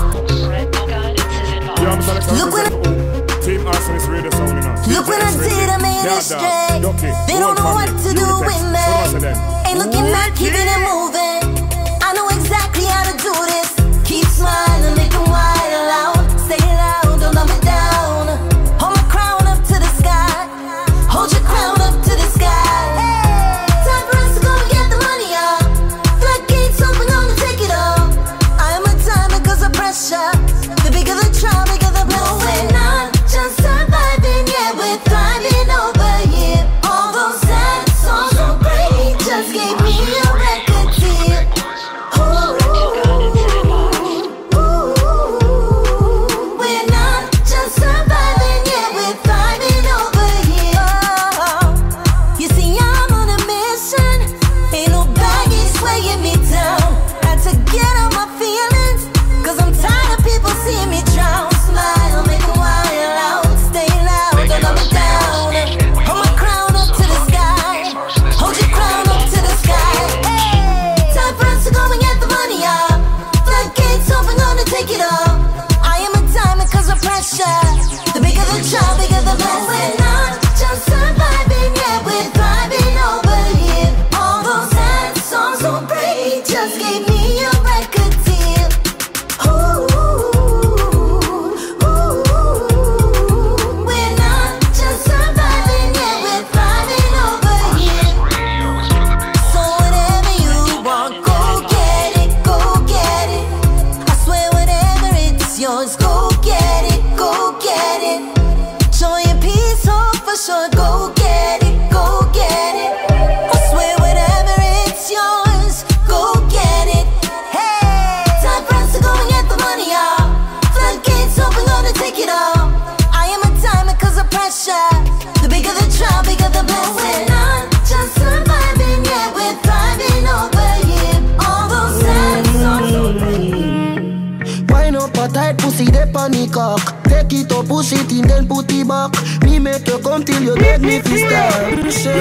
out. Look what I Team Arsenal is really sounding out. Look what I did, I made it straight. They don't know what to do with me. Ain't looking back, keeping it moving. I know exactly how to do this. Keep smiling, make them wide loud. Stay loud, don't let me down. Hold my crown up to the sky. Hold your crown up to the sky. Time for us to go and get the money out. Floodgates open, gonna take it all. I am a diamond cause of pressure. The bigger the trial, bigger the blessing. We're not just surviving, yeah, we're thriving over here. All those sad songs so great just gave me a record deal. Ooh, ooh, we're not just surviving, yeah, we're thriving over here. Oh, you see, I'm on a mission. Ain't no baggage weighing me down. Had to get out my feelings, cause I'm tired of people seeing me drown. Smile, make a while out. Stay loud, don't let me down. Hold my crown up to the sky. Hold your crown up to the sky. Hey, time for us to go and get the money out. Floodgates open, gonna take it all. I am a diamond cause of pressure. The bigger the child, bigger the blessing. We're not just surviving, yeah, we're thriving over here. All those sad songs so great just gave me a record deal. Ooh, we're not just surviving, yeah, we're thriving over here. So whatever you want, go get it, go get it. I swear whatever it's yours, go get it, go get it. Joy and peace, hope for sure, go get it, go get it. I swear whatever it's yours, go get it. Hey, time for us to go and get the money out. Floodgates open, gonna take it all. I am a diamond cause of pressure. The bigger the trial, bigger the blessing. We're not just surviving, yeah, we're thriving over here. All those sad songs. Wine up a tight pussy, they panic cock. Take it up, push it in, then put it back. Me make you come till you make me feel start.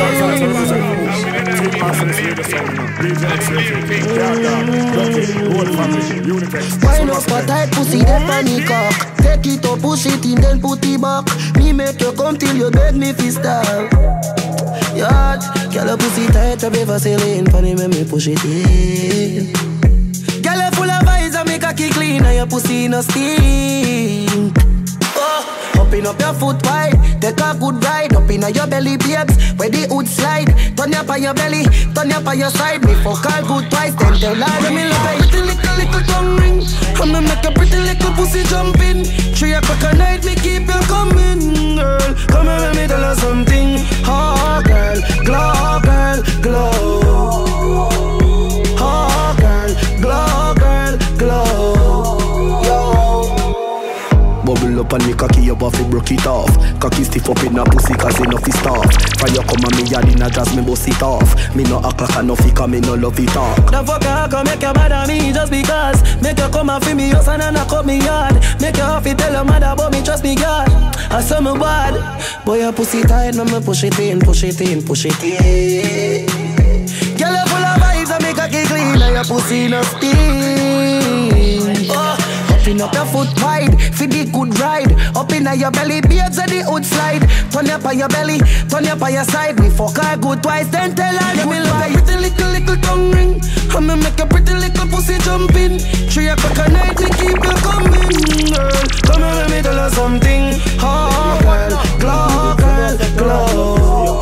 Wine up a tight pussy, they panic cock. Take it up, push it in, then put it back. Me make you come till you make me feel start. Yacht, girl a pussy tight, a beaver sailing. Funny when me push it in. Girl a full of vibes, I make a kick clean, and your pussy no steam. Oh, open up your foot wide, take a good ride. Up in your belly, babes, where the hood slide. Turn up on your belly, turn up on your side. Me fuck all good twice, then tell her let me lie. Pretty little, little tongue ring, come and make a pretty little pussy jump in. Three o'clock at night, me keep you coming, girl. Come and let me tell her something. Oh, girl, glow, girl, glow. Oh, girl, glow, girl, glow. Yo. Bubble up and me cocky, you buff it, broke it off. Cocky stiff up in a pussy cause enough is tough. Fire come and me yard in a jazz, me bust it off. Me no act like a nuffy cause me no love it off. The fuck I can make you mad at me just because. Make you come and feel me house and then I cut me yard. Make you off it, tell your mother about me, trust me God. I saw me bad. Boy your pussy tight, no me push it in, push it in, push it in. Girl you full of vibes and make a kick clean and your pussy no steam. Oh. Up your foot wide, for the good ride. Up inna your belly, babes at the hood slide. Turn up on your belly, turn up on your side. We fuck her good twice, then tell her yeah, me love a pretty little little tongue ring. I'ma make a pretty little pussy jump in. Three o'clock at night, we keep you coming, girl. Come here, let me tell her something. Oh girl, glow, girl, glow.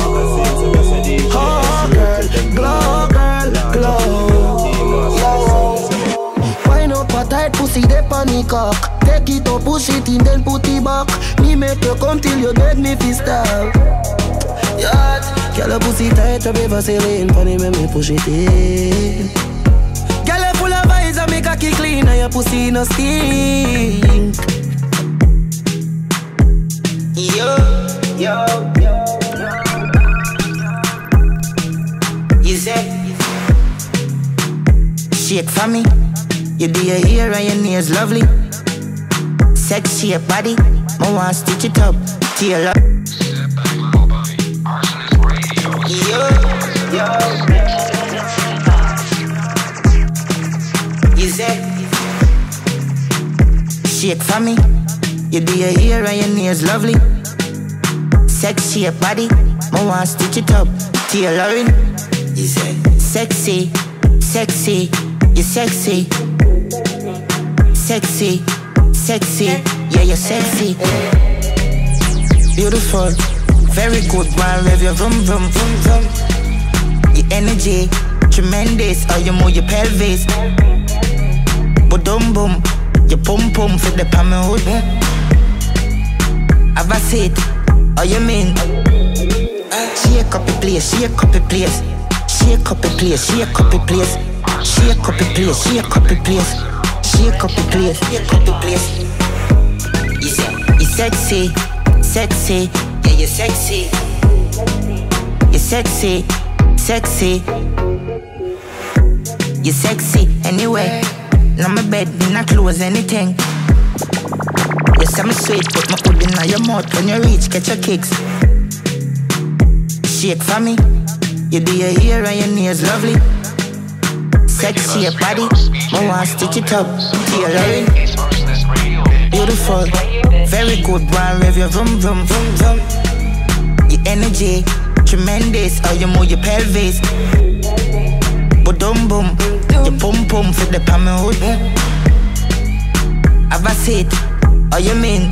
Oh girl, glow, girl, glow. Wine up a tight pussy, they panic cock. Take it up, push it in, then put it back. Me make you come till you beg me fi stop. Yeah, girl a pussy tight, a river sailing. Funny when me push it in. Girl a full of eyes, I make a kick clean, and your pussy no stink. Yo, yo, yo, you say, shake for me. You do your hair and your nails lovely. Sexy your body, I want to stitch it up to your love. Yo, yo, you say, shake for me. You do your hair and your nails lovely. Sexy your body, I want to stitch it up to your Lauren. You say, sexy, sexy, you're sexy. Sexy, sexy, yeah, you're sexy. Beautiful, very good, one rev your vroom, vroom, vroom, vroom. Your energy, tremendous, how you move your pelvis. Boom, boom, your pum pum for the palm hood. Have a seat, how you mean? Shake up the place, shake up the place. Shake up the place, shake up the place. Shake up the place, shake up the place. Shake up the place, shake up the place. You say, you sexy, sexy, yeah, you're sexy. You're sexy, sexy. You're sexy anyway. Now my bed, me not close anything. You say me sweet, put my hood in your mouth. When you reach, catch your kicks. Shake for me. You do your hair and your nails lovely. Sexy your body, I want to stitch it up to your Lauren. Beautiful, very good, one rev your vroom, vroom, vroom, vroom. Your energy, tremendous, how you move your pelvis. Boom, boom, your pum pum for the palm hood. Have a seat, how you mean?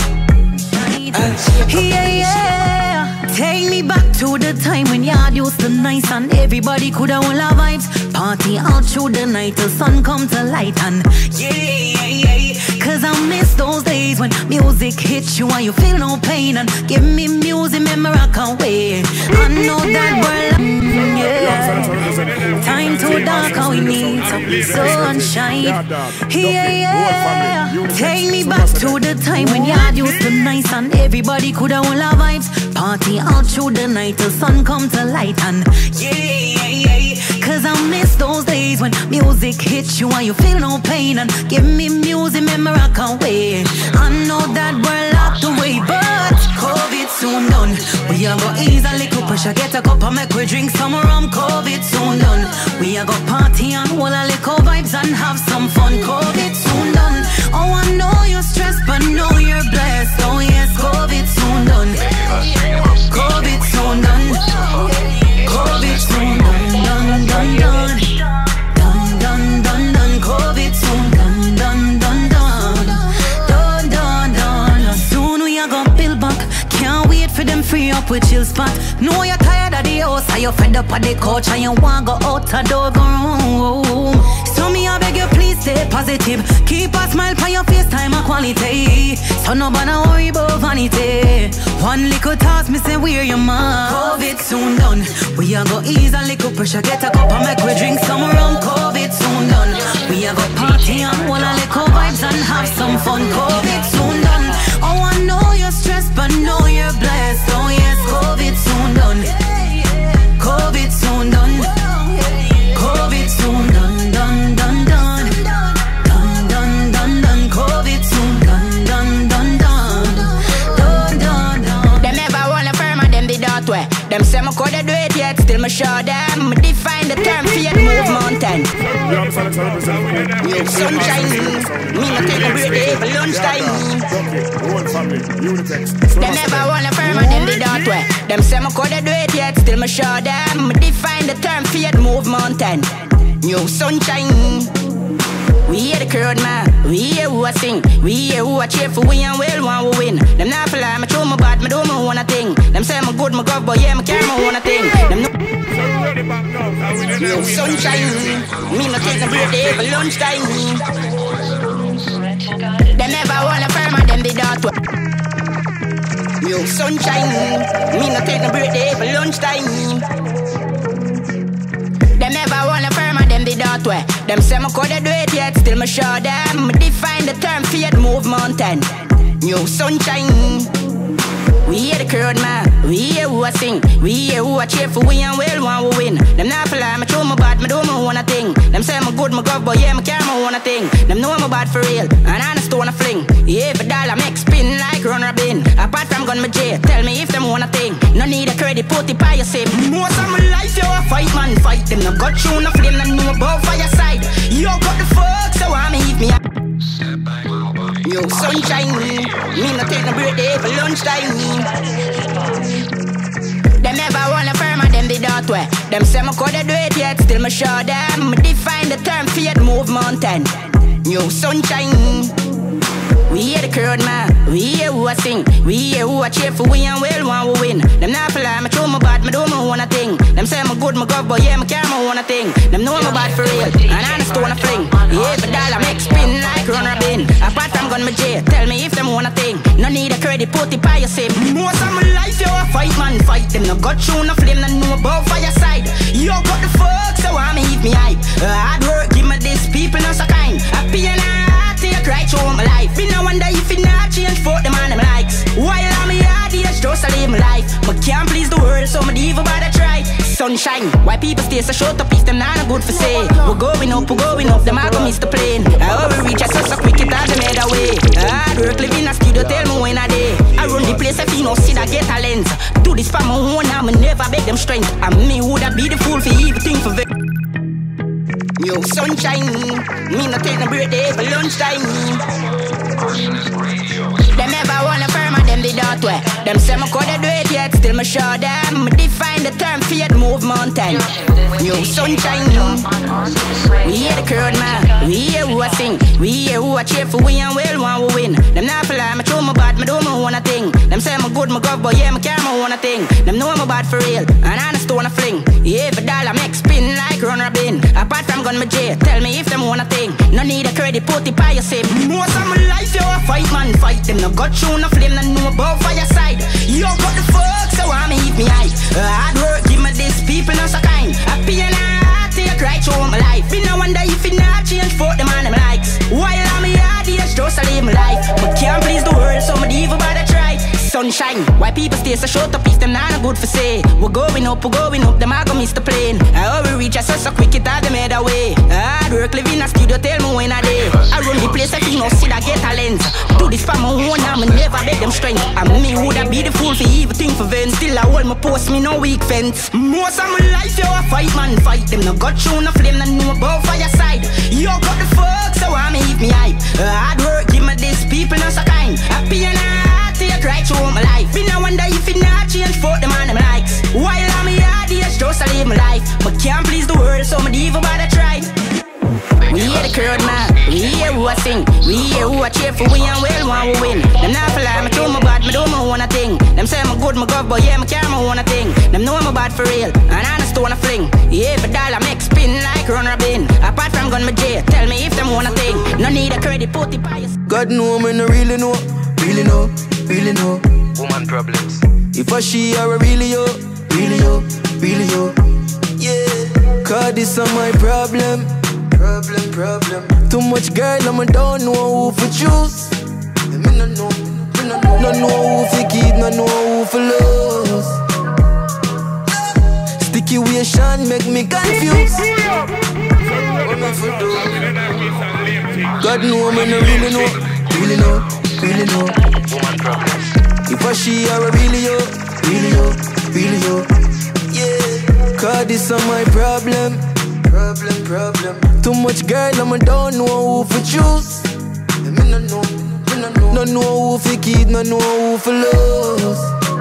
Yeah, yeah. Take me back to the time when yard used to nice and everybody could have all our vibes. Party all through the night till sun come to light and yeah, yeah, yeah. Cause I miss those days when music hits you and you feel no pain and give me music, memory I can't wait. I know that we're mm, yeah. Time too dark and we need some sunshine. Yeah, yeah. Take me back to the time when yard used to nice and everybody could have all our vibes. Party all through the night till sun come to light and yeah, yeah, yeah. Cause I miss those days when music hits you and you feel no pain and give me music, memory I can't wait. I know that we're locked away, but COVID soon done. We are go ease a little pressure, get a cup and make we drink some rum. COVID soon done. We are go party and hold a little vibes and have some fun. COVID soon done. Oh, I know you're stressed, but know you're blessed. Oh yes, COVID soon done. COVID soon done. COVID soon done, done, done, done. Done, done, done, done. COVID soon done, done, done, done. Done, done, done. Soon we are gonna build back. Can't wait for them free up with chill spot. Know you're tired of the house, and you're fed up of the couch, and you want go out a door, go room. So me I beg you please stay positive. Keep a smile on your face, time a quality. So nobody worry about vanity. One little task, me say we're your man. COVID soon done. We a go ease a little pressure, get a cup and make we drink some rum. COVID soon done. We a go party and hold a little vibes and have some fun. COVID soon done. Oh, I know you're stressed, but know you're blessed. Oh yes, COVID soon done. COVID soon done. COVID soon done, done, done, done. Done, done, done, done. COVID soon done, done, done, done. Done, done, done. Them ever wanna firm and them be that way. Them say me coulda do it yet, still me show them. Me define the term for it, move mountain. Sunshine, me no take a break, eh, lunchtime. Ducky, the whole family, Unitex. They never want a firm and them did that way. Them say me couldn't do it yet, still me show them. Me define the term fiat move mountain. New sunshine. We hear the crowd man, we hear who I sing. We hear who I cheer for, we and well one we win. Them not for lie, me true my bad, me do me wanna thing. Them say me good, me go, but yeah, me care, me wanna thing. Them no New sunshine. Me no take a break, they have a lunchtime. They never want a firm and them did that way. New sunshine. Me no take no break, they have a lunchtime. They never want a firm and them did that way. Them say me couldn't do it yet, still me show them. Me define the term fiat move mountain. New sunshine. We hear the crowd man, we hear who I sing. We hear who I cheer for, we and well one we win. Them not for lie, me true my bad, me do me wanna thing. Them say me good, me go, but yeah, me care, me wanna thing. Them know I'm bad for real, and honest wanna fling. Yeah, every dollar make spin like run robin. Apart from gun me jail, tell me if them wanna thing. No need a credit, put it by your sim. Most of my life you a fight man, fight them. No got you, no flame, no know about fire side. You got the fuck, so I me hit me up. New sunshine, me no take no break, they for lunchtime. Them never want a firm and them did that way. Them say me couldn't do it yet, still me show them. Me define the term fiat move mountain. New sunshine. We hear the crowd man, we hear who I sing. We hear who I cheer for, we and well one we win. Them not for lie, me true my bad, me do me wanna thing. Them say me good, me go, but yeah, me care, me wanna thing. Them know I'm bad for real, and honest wanna fling. Yeah, but dollar make spin like run robin. Apart from gun me jail, tell me if them wanna thing. No need a credit, put it by your sim. Most of my life you a fight man, fight them. No got you, no flame, no know about fire side. You got the fuck, so I me hit me hype. Hard work, give me this, people not so kind. Happy and I take right through my life. Me no wonder if it not change for them and them likes. While I'm here, just just to live my life. But can't please the world, so me even bother try. Sunshine, why people stay so short up if them not no good for say. We're going up, we're going up, them I go miss the plane. How we reach us so quick it all them head away. Hard work, live in a studio, tell me when I day. I run the place if you know see that get talent. Do this for my own, I'm never beg them strength. And me would have be the fool for everything for them. New sunshine, me no take no break, they for lunchtime. Them never want a firm and them did that way. Them say me couldn't do it yet, still me show them. Me define the term fiat move mountain. New sunshine. We hear the crowd man, we hear who I sing. We hear who I cheer for, we and well one we win. Them not for lie, me true my bad, me do me wanna thing. Them say me good, me go, but yeah, me care, me wanna thing. Them know I'm bad for real, and honest wanna fling. Yeah, every dollar make spin like run robin. Apart from gun me jail, tell me if them wanna thing. No need a credit, put it by your sim. Most of my life you a fight man, fight them. No got you, no flame, no know about fire side. You got the fuck, so I me hit me hype. Hard work, give me this, people not so kind. Happy and I take right through my life. Me no wonder if it not change for them and them likes. While I'm here, just just to live my life. But can't please the world, so me even bother try. Sunshine, why people stay so short up if them not no good for say. We're going up, we're going up, them I go miss the plane. How we reach us so quick it all them head away. Hard work, live in a studio, tell me when I day. I run the place, I think no see that get talent. Do this for my own, I'm never beg them strength. And me would have be the fool for everything for them. Still I hold my post, me no weak fence. Most of my life you a fight man, fight them. No got you, no flame, no know about fire side. You got the fuck, so I me hit me hype. Hard work, give me this, people not so kind. Happy and I take right through my life. Me no wonder if it not change for them and them likes. While I'm here, just just to live my life. But can't please the world, so me even bother try. We hear the crowd man, we hear who I sing. We hear who I cheer for, we and well one we win. Them not for lie, me true my bad, me do me wanna thing. Them say me good, me go, but yeah, me care, me wanna thing. Them know I'm bad for real, and honest wanna fling. Yeah, but dollar make spin like run robin. Apart from gun me jail, tell me if them wanna thing. No need a credit, put it by your... God know me no really know, really know, really know. Woman problems. If I she or a really yo, really yo, really yo. Yeah, cause this are my problem. Problem, problem. Too much girl, I don't know who for choose. Me no know, me no know. No know who for keep, no know who for lose. Sticky situation make me confused. What am I for do? God know me no really know, really know, really know. Woman problems. If I she or a really yo, really yo, really yo. Yeah, cause this are my problem. Problem, problem. Too much girl, I don't know who for choose. Me no know, me no know. No No know who fi keep, no know who fi lose.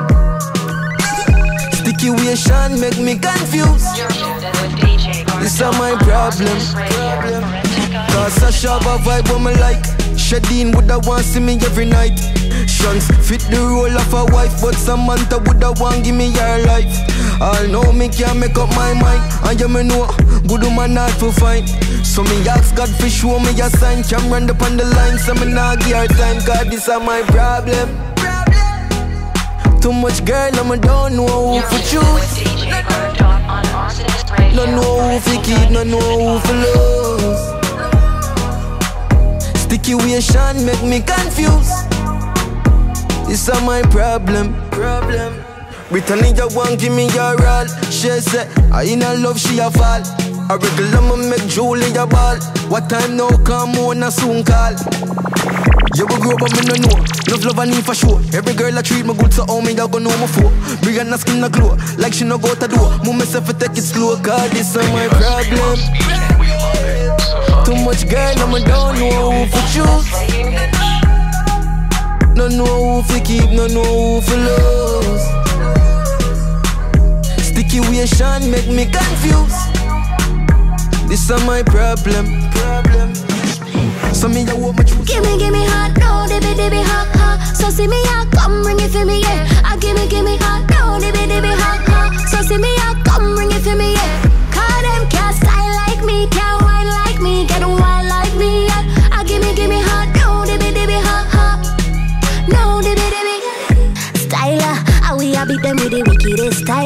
Sticky situation make me confused. This is my problem. Cause I shove a vibe on me like Shadeen woulda want see me every night. Shanks fit the role of a wife, but Samantha woulda want give me her life. All know me can't make up my mind, and you me know good woman not to find. So me ask God for show me a sign. Can run up on the line, so me nah give her time. Cause this is my problem. Too much girl, and me don't know who for choose. No know who for keep, no know who for lose. Situation make me confused. This is my problem. Problem. Brittany, you want give me your all. She say, I in a love, she a fall. A regular me make Julie a ball. What time now come on a soon call. You will grow but me no know. Love love I need for sure. Every girl I treat me good, so how me I go know my foe. Brianna skin no glow, like she no go to door. Move myself to take it slow, cause this is my problem. Too much girl, and I don't know who for choose. No know who for keep, no know who for lose. Sticky situation make me confused. This is my problem. Problem. So me I want my truth. Give me, give me hot, no, dibby, dibby, hot, hot. So see me out, come bring it for me, yeah. I give me, give me hot, no, dibby, dibby, hot, hot. So see me out, come bring it for me, yeah. Call them can't style like me, can't wine like me, get wild like me, yeah. I give me, give me hot, no, dibby, dibby, hot, hot. No, dibby, dibby. Styler, how we a beat them with the wickedest style.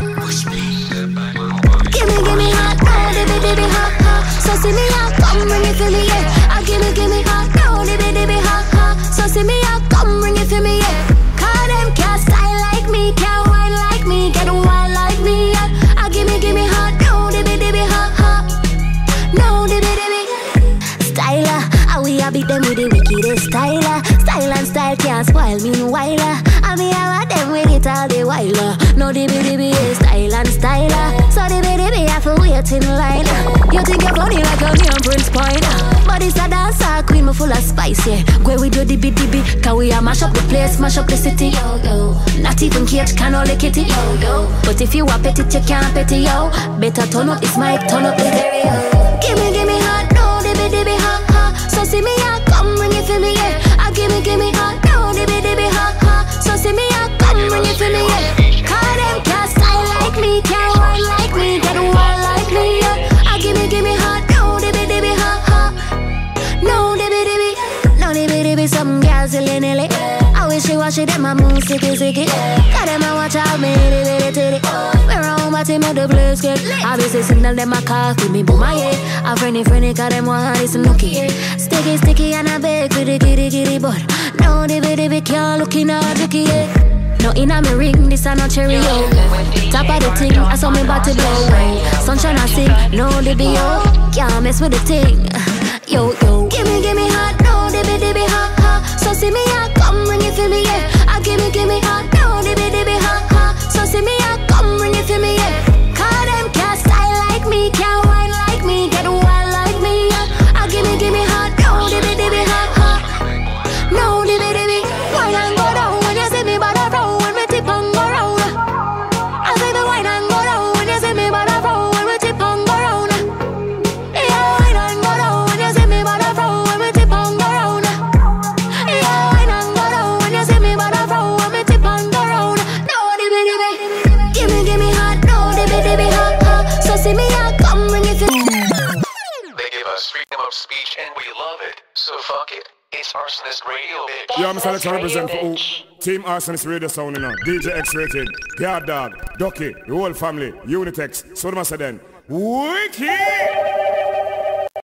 Give me, give me hot, no, dibby, dibby, hot, hot. So see me out, come bring it for me, yeah. I give me, give me hot, no, dibby, dibby, hot, hot. So see me out, come bring it for me, yeah. Call them can't style like me, can't wine like me, get wild like me, yeah. I give me, give me hot, no, dibby, dibby, hot, hot. No, dibby, dibby. Styler, how we a beat them with the wickedest styler. Style and style can't spoil meanwhile. I mean I want them with it all the while. No dibby dibby style and styler. So dibby dibby have to wait in line. You think you're funny like a neon Prince Point, but it's a dancer queen me full of spice, yeah. Go we do dibby dibby, cause we a mash up the place, mash up the city, yo yo. Not even Kate can only kitty, yo yo. But if you a pet it, you can't pet it, yo. Better turn up this mic, turn up the stereo. Give me, give me hot, no dibby dibby hot, hot. So see me out, come bring it for me, yeah. I give me, give me hot, no dibby dibby hot, hot. So see me out, come bring it for me, yeah. Call them can't style like me, can't wine like me, get wild like me, yeah. I give me, give me hot, no dibby dibby hot, hot. No dibby dibby, no dibby dibby. Some girls silly nilly. I wish you wash it in my moon, sicky sicky. Got them I watch out, me ditty ditty. We're on my team at the place, kid. I be say signal them a coffee, me boom my head. A friendly friendly, cause them want this nookie. Sticky sticky and I beg for the kitty kitty, but no dibby dibby can't look in a tricky, yeah. No in a me ring, this a no cherry, yo. Top of the thing, I saw me body blow. Sunshine I sing, no dibby, yo. Can't mess with the thing, yo yo. Give me, give me hot, no dibby dibby hot, hot. So see me out, come bring it for me, yeah. I give me, give me hot, no dibby dibby hot, hot. So see me out, come bring it for me, yeah. Call them can't style like me, can't wine like me, get wild like me, yeah. I give me, give me hot, no dibby dibby hot, hot. No dibby dibby. Wine and go down when you see me by the road, when we tip and go round. I say the wine and go down when you see me by the road, when we tip and go round. Yeah, wine and go down when you see me by the road, when we tip and go round. Yeah, wine and go down when you see me by the road, when we tip and go round. No dibby dibby. Give me, give me hot, no dibby dibby hot, hot. So see me out, come bring it to me. They give us freedom of speech and we love it. So fuck it. It's Arsonist Radio, bitch. Yeah, I'm Alex, I represent for who? Team Arsonist Radio Sound, you know. D J X-Rated, Yard Dog, Ducky, the whole family, Unitex, so them I say then. Wicked!